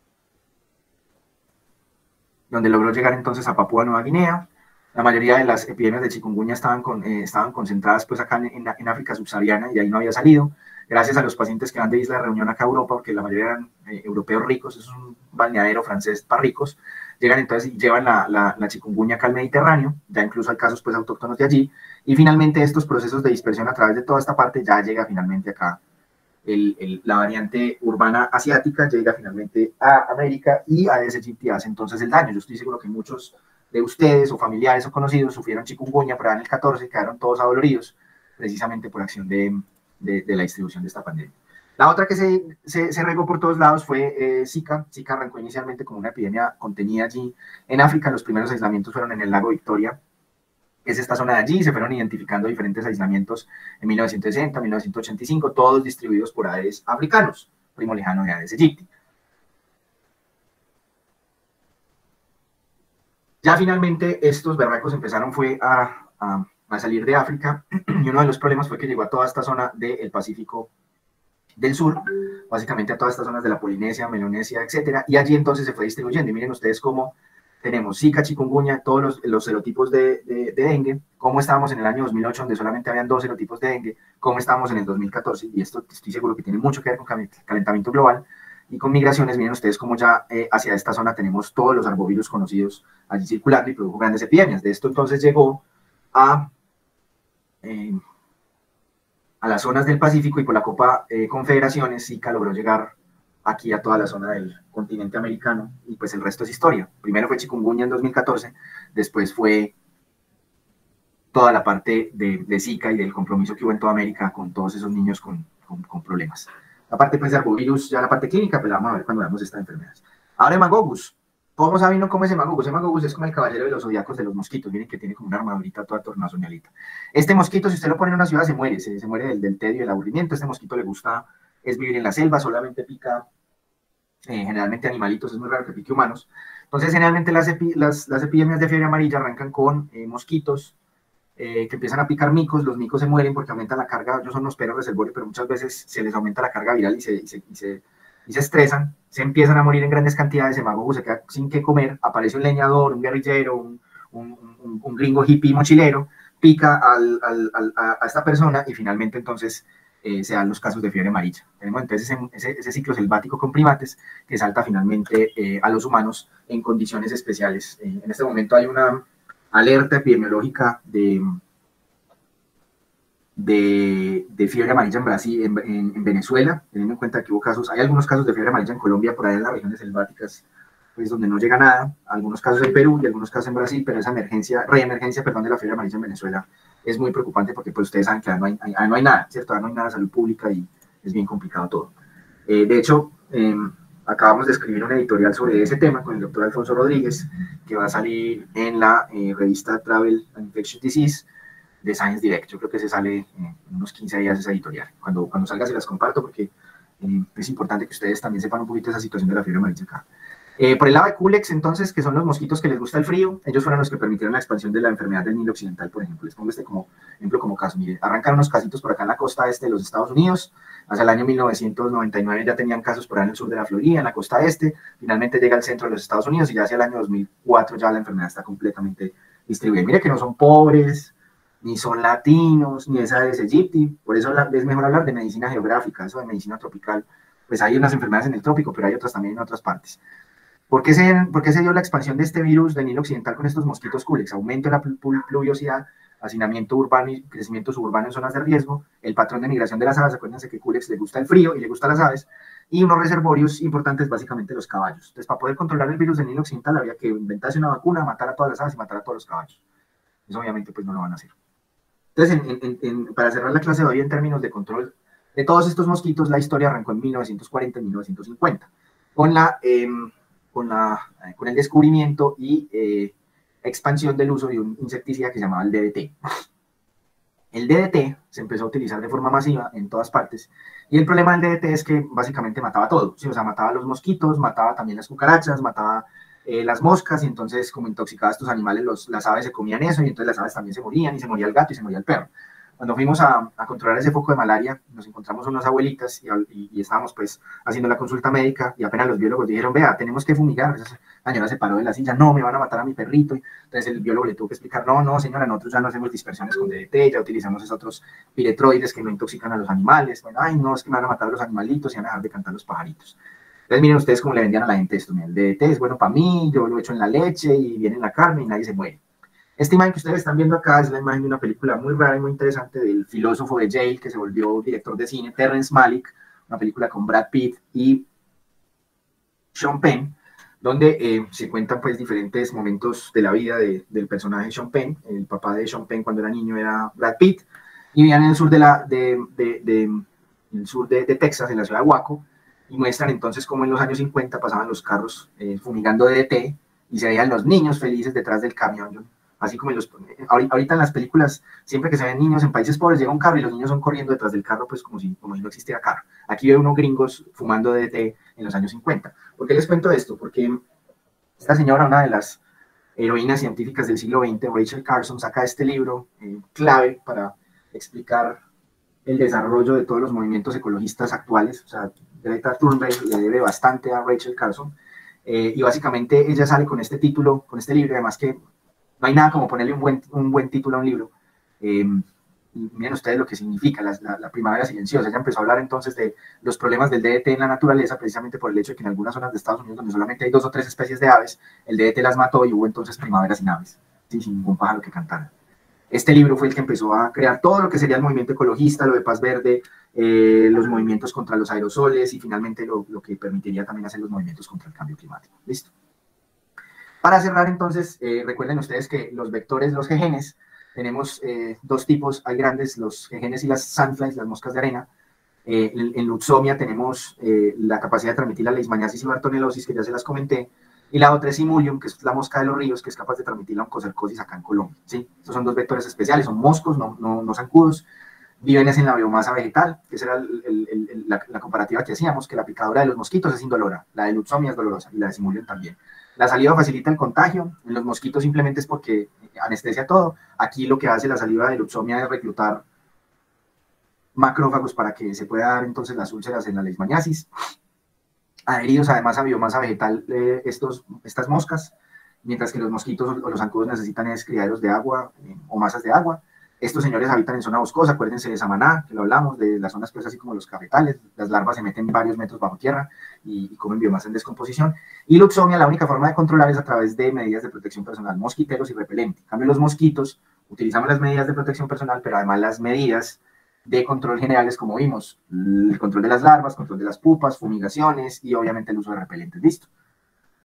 donde logró llegar entonces a Papúa Nueva Guinea. La mayoría de las epidemias de chikungunya estaban concentradas pues acá en África subsahariana y ahí no había salido, gracias a los pacientes que van de Isla de Reunión acá a Europa, porque la mayoría eran europeos ricos, es un balneadero francés para ricos, llegan entonces y llevan la chikungunya acá al Mediterráneo, ya incluso hay casos pues autóctonos de allí, y finalmente estos procesos de dispersión a través de toda esta parte ya llega finalmente acá la variante urbana asiática, llega finalmente a América y a Aedes aegypti hace entonces el daño. Yo estoy seguro que muchos de ustedes o familiares o conocidos sufrieron chikungunya por ahí en el 14 y quedaron todos adoloridos precisamente por acción de la distribución de esta pandemia. La otra que se regó por todos lados fue Zika. Zika arrancó inicialmente como una epidemia contenida allí en África. Los primeros aislamientos fueron en el lago Victoria, es esta zona de allí. Se fueron identificando diferentes aislamientos en 1960, 1985, todos distribuidos por Aedes africanos, primo lejano de Aedes aegypti. Ya finalmente estos berracos empezaron fue a salir de África y uno de los problemas fue que llegó a toda esta zona del Pacífico del Sur, básicamente a todas estas zonas de la Polinesia, Melanesia, etcétera, y allí entonces se fue distribuyendo. Y miren ustedes cómo tenemos Zika, chikungunya, todos los serotipos de dengue, cómo estábamos en el año 2008, donde solamente habían 2 serotipos de dengue, cómo estábamos en el 2014, y esto estoy seguro que tiene mucho que ver con calentamiento global y con migraciones. Miren ustedes cómo ya hacia esta zona tenemos todos los arbovirus conocidos allí circulando y produjo grandes epidemias. De esto entonces llegó a las zonas del Pacífico y por la Copa Confederaciones, Zika logró llegar aquí a toda la zona del continente americano y pues el resto es historia. Primero fue chikungunya en 2014, después fue toda la parte de Zika y del compromiso que hubo en toda América con todos esos niños con problemas. La parte pues de arbovirus, ya la parte clínica, pues la vamos a ver cuando veamos esta enfermedad. Ahora Hemagogus. ¿Cómo saben no cómo es Hemagogus? Hemagogus es como el caballero de los zodiacos de los mosquitos. Miren que tiene como una armadurita toda tornasoñalita. Este mosquito, si usted lo pone en una ciudad, se muere. Se muere del tedio y del aburrimiento. Este mosquito le gusta es vivir en la selva, solamente pica generalmente animalitos, es muy raro que pique humanos. Entonces, generalmente las epidemias de fiebre amarilla arrancan con mosquitos que empiezan a picar micos, los micos se mueren porque aumenta la carga, ellos son los perros reservorios, pero muchas veces se les aumenta la carga viral y se estresan, se empiezan a morir en grandes cantidades, el mago se queda sin qué comer, aparece un leñador, un guerrillero, un gringo hippie mochilero, pica a esta persona y finalmente entonces se dan los casos de fiebre amarilla. Tenemos entonces ese ciclo selvático con primates que salta finalmente a los humanos en condiciones especiales. En este momento hay una alerta epidemiológica de fiebre amarilla en Brasil, en Venezuela, teniendo en cuenta que hubo casos, hay algunos casos de fiebre amarilla en Colombia, por ahí en las regiones selváticas, pues donde no llega nada, algunos casos en Perú y algunos casos en Brasil, pero esa reemergencia, de la fiebre amarilla en Venezuela es muy preocupante porque pues ustedes saben que no hay nada, ¿cierto? No hay nada de salud pública y es bien complicado todo. De hecho, acabamos de escribir un editorial sobre ese tema con el doctor Alfonso Rodríguez, que va a salir en la revista Travel and Infectious Disease de Science Direct. Yo creo que se sale en unos 15 días esa editorial. Cuando salga se las comparto porque es importante que ustedes también sepan un poquito de esa situación de la fiebre amarilla acá. Por el lado de Culex, entonces, que son los mosquitos que les gusta el frío, ellos fueron los que permitieron la expansión de la enfermedad del Nilo Occidental, por ejemplo. Les pongo este como ejemplo, como caso. Mire, arrancan unos casitos por acá en la costa este de los Estados Unidos. Hacia el año 1999 ya tenían casos por ahí en el sur de la Florida, en la costa este. Finalmente llega al centro de los Estados Unidos y ya hacia el año 2004 ya la enfermedad está completamente distribuida. Mire que no son pobres, ni son latinos, ni es Aedes aegypti. Por eso es mejor hablar de medicina geográfica, eso de medicina tropical. Pues hay unas enfermedades en el trópico, pero hay otras también en otras partes. ¿Por qué se dio la expansión de este virus del Nilo Occidental con estos mosquitos Culex? Aumento de la pluviosidad, hacinamiento urbano y crecimiento suburbano en zonas de riesgo, el patrón de migración de las aves, acuérdense que Culex le gusta el frío y le gusta las aves, y unos reservorios importantes, básicamente los caballos. Entonces, para poder controlar el virus del Nilo Occidental había que inventarse una vacuna, matar a todas las aves y matar a todos los caballos. Eso obviamente pues no lo van a hacer. Entonces, para cerrar la clase de hoy en términos de control de todos estos mosquitos, la historia arrancó en 1940 y 1950, con el descubrimiento y expansión del uso de un insecticida que se llamaba el DDT. El DDT se empezó a utilizar de forma masiva en todas partes, y el problema del DDT es que básicamente mataba todo, ¿sí? O sea, mataba a los mosquitos, mataba también las cucarachas, mataba las moscas, y entonces como intoxicaba a estos animales, las aves se comían eso, y entonces las aves también se morían, y se moría el gato y se moría el perro. Cuando fuimos a controlar ese foco de malaria, nos encontramos unas abuelitas y estábamos pues haciendo la consulta médica y apenas los biólogos dijeron, vea, tenemos que fumigar. Esa señora se paró de la silla, no, me van a matar a mi perrito. Entonces el biólogo le tuvo que explicar, no, señora, nosotros ya no hacemos dispersiones con DDT, ya utilizamos esos otros piretroides que no intoxican a los animales. Bueno, ay, no, es que me van a matar a los animalitos y van a dejar de cantar los pajaritos. Entonces miren ustedes cómo le vendían a la gente esto. Miren, el DDT es bueno para mí, yo lo echo en la leche y viene en la carne y nadie se muere. Esta imagen que ustedes están viendo acá es la imagen de una película muy rara y muy interesante del filósofo de Yale que se volvió director de cine, Terrence Malick, una película con Brad Pitt y Sean Penn, donde se cuentan pues diferentes momentos de la vida del personaje Sean Penn. El papá de Sean Penn cuando era niño era Brad Pitt, y vivían en el sur de Texas, en la ciudad de Waco, y muestran entonces cómo en los años 50 pasaban los carros fumigando DDT y se veían los niños felices detrás del camión. Así como ahorita en las películas, siempre que se ven niños en países pobres, llega un carro y los niños son corriendo detrás del carro, pues como si no existiera carro. Aquí veo unos gringos fumando DDT en los años 50. ¿Por qué les cuento esto? Porque esta señora, una de las heroínas científicas del siglo XX, Rachel Carson, saca este libro clave para explicar el desarrollo de todos los movimientos ecologistas actuales. O sea, Greta Thunberg le debe bastante a Rachel Carson. Y básicamente ella sale con este título, con este libro, además que no hay nada como ponerle un buen título a un libro. Y miren ustedes lo que significa la primavera silenciosa. Ella empezó a hablar entonces de los problemas del DDT en la naturaleza, precisamente por el hecho de que en algunas zonas de Estados Unidos, donde solamente hay 2 o 3 especies de aves, el DDT las mató y hubo entonces primaveras sin aves, sin ningún pájaro que cantara. Este libro fue el que empezó a crear todo lo que sería el movimiento ecologista, lo de Paz Verde, los movimientos contra los aerosoles y finalmente lo que permitiría también hacer los movimientos contra el cambio climático. ¿Listo? Para cerrar, entonces, recuerden ustedes que los vectores, los jejenes, tenemos 2 tipos, hay grandes, los jejenes y las sandflies, las moscas de arena. En Lutzomia tenemos la capacidad de transmitir la leishmaniasis y bartonelosis, que ya se las comenté, y la otra es Simulium, que es la mosca de los ríos, que es capaz de transmitir la oncocercosis acá en Colombia, ¿sí? Estos son 2 vectores especiales, son moscos, no zancudos, viven en la biomasa vegetal, que esa era la comparativa que hacíamos, que la picadura de los mosquitos es indolora, la de Lutzomia es dolorosa, y la de Simulium también. La saliva facilita el contagio, en los mosquitos simplemente es porque anestesia todo. Aquí lo que hace la saliva de Luxomia es reclutar macrófagos para que se pueda dar entonces las úlceras en la leishmaniasis. Adheridos además a biomasa vegetal estas moscas, mientras que los mosquitos o los zancudos necesitan es criaderos de agua o masas de agua. Estos señores habitan en zona boscosa, acuérdense de Samaná, que lo hablamos, de las zonas pues así como los cafetales, las larvas se meten varios metros bajo tierra y comen biomasa en descomposición. Y Luxomia, la única forma de controlar es a través de medidas de protección personal, mosquiteros y repelente. En cambio, los mosquitos, utilizamos las medidas de protección personal, pero además las medidas de control generales, como vimos, el control de las larvas, control de las pupas, fumigaciones y obviamente el uso de repelentes. Listo.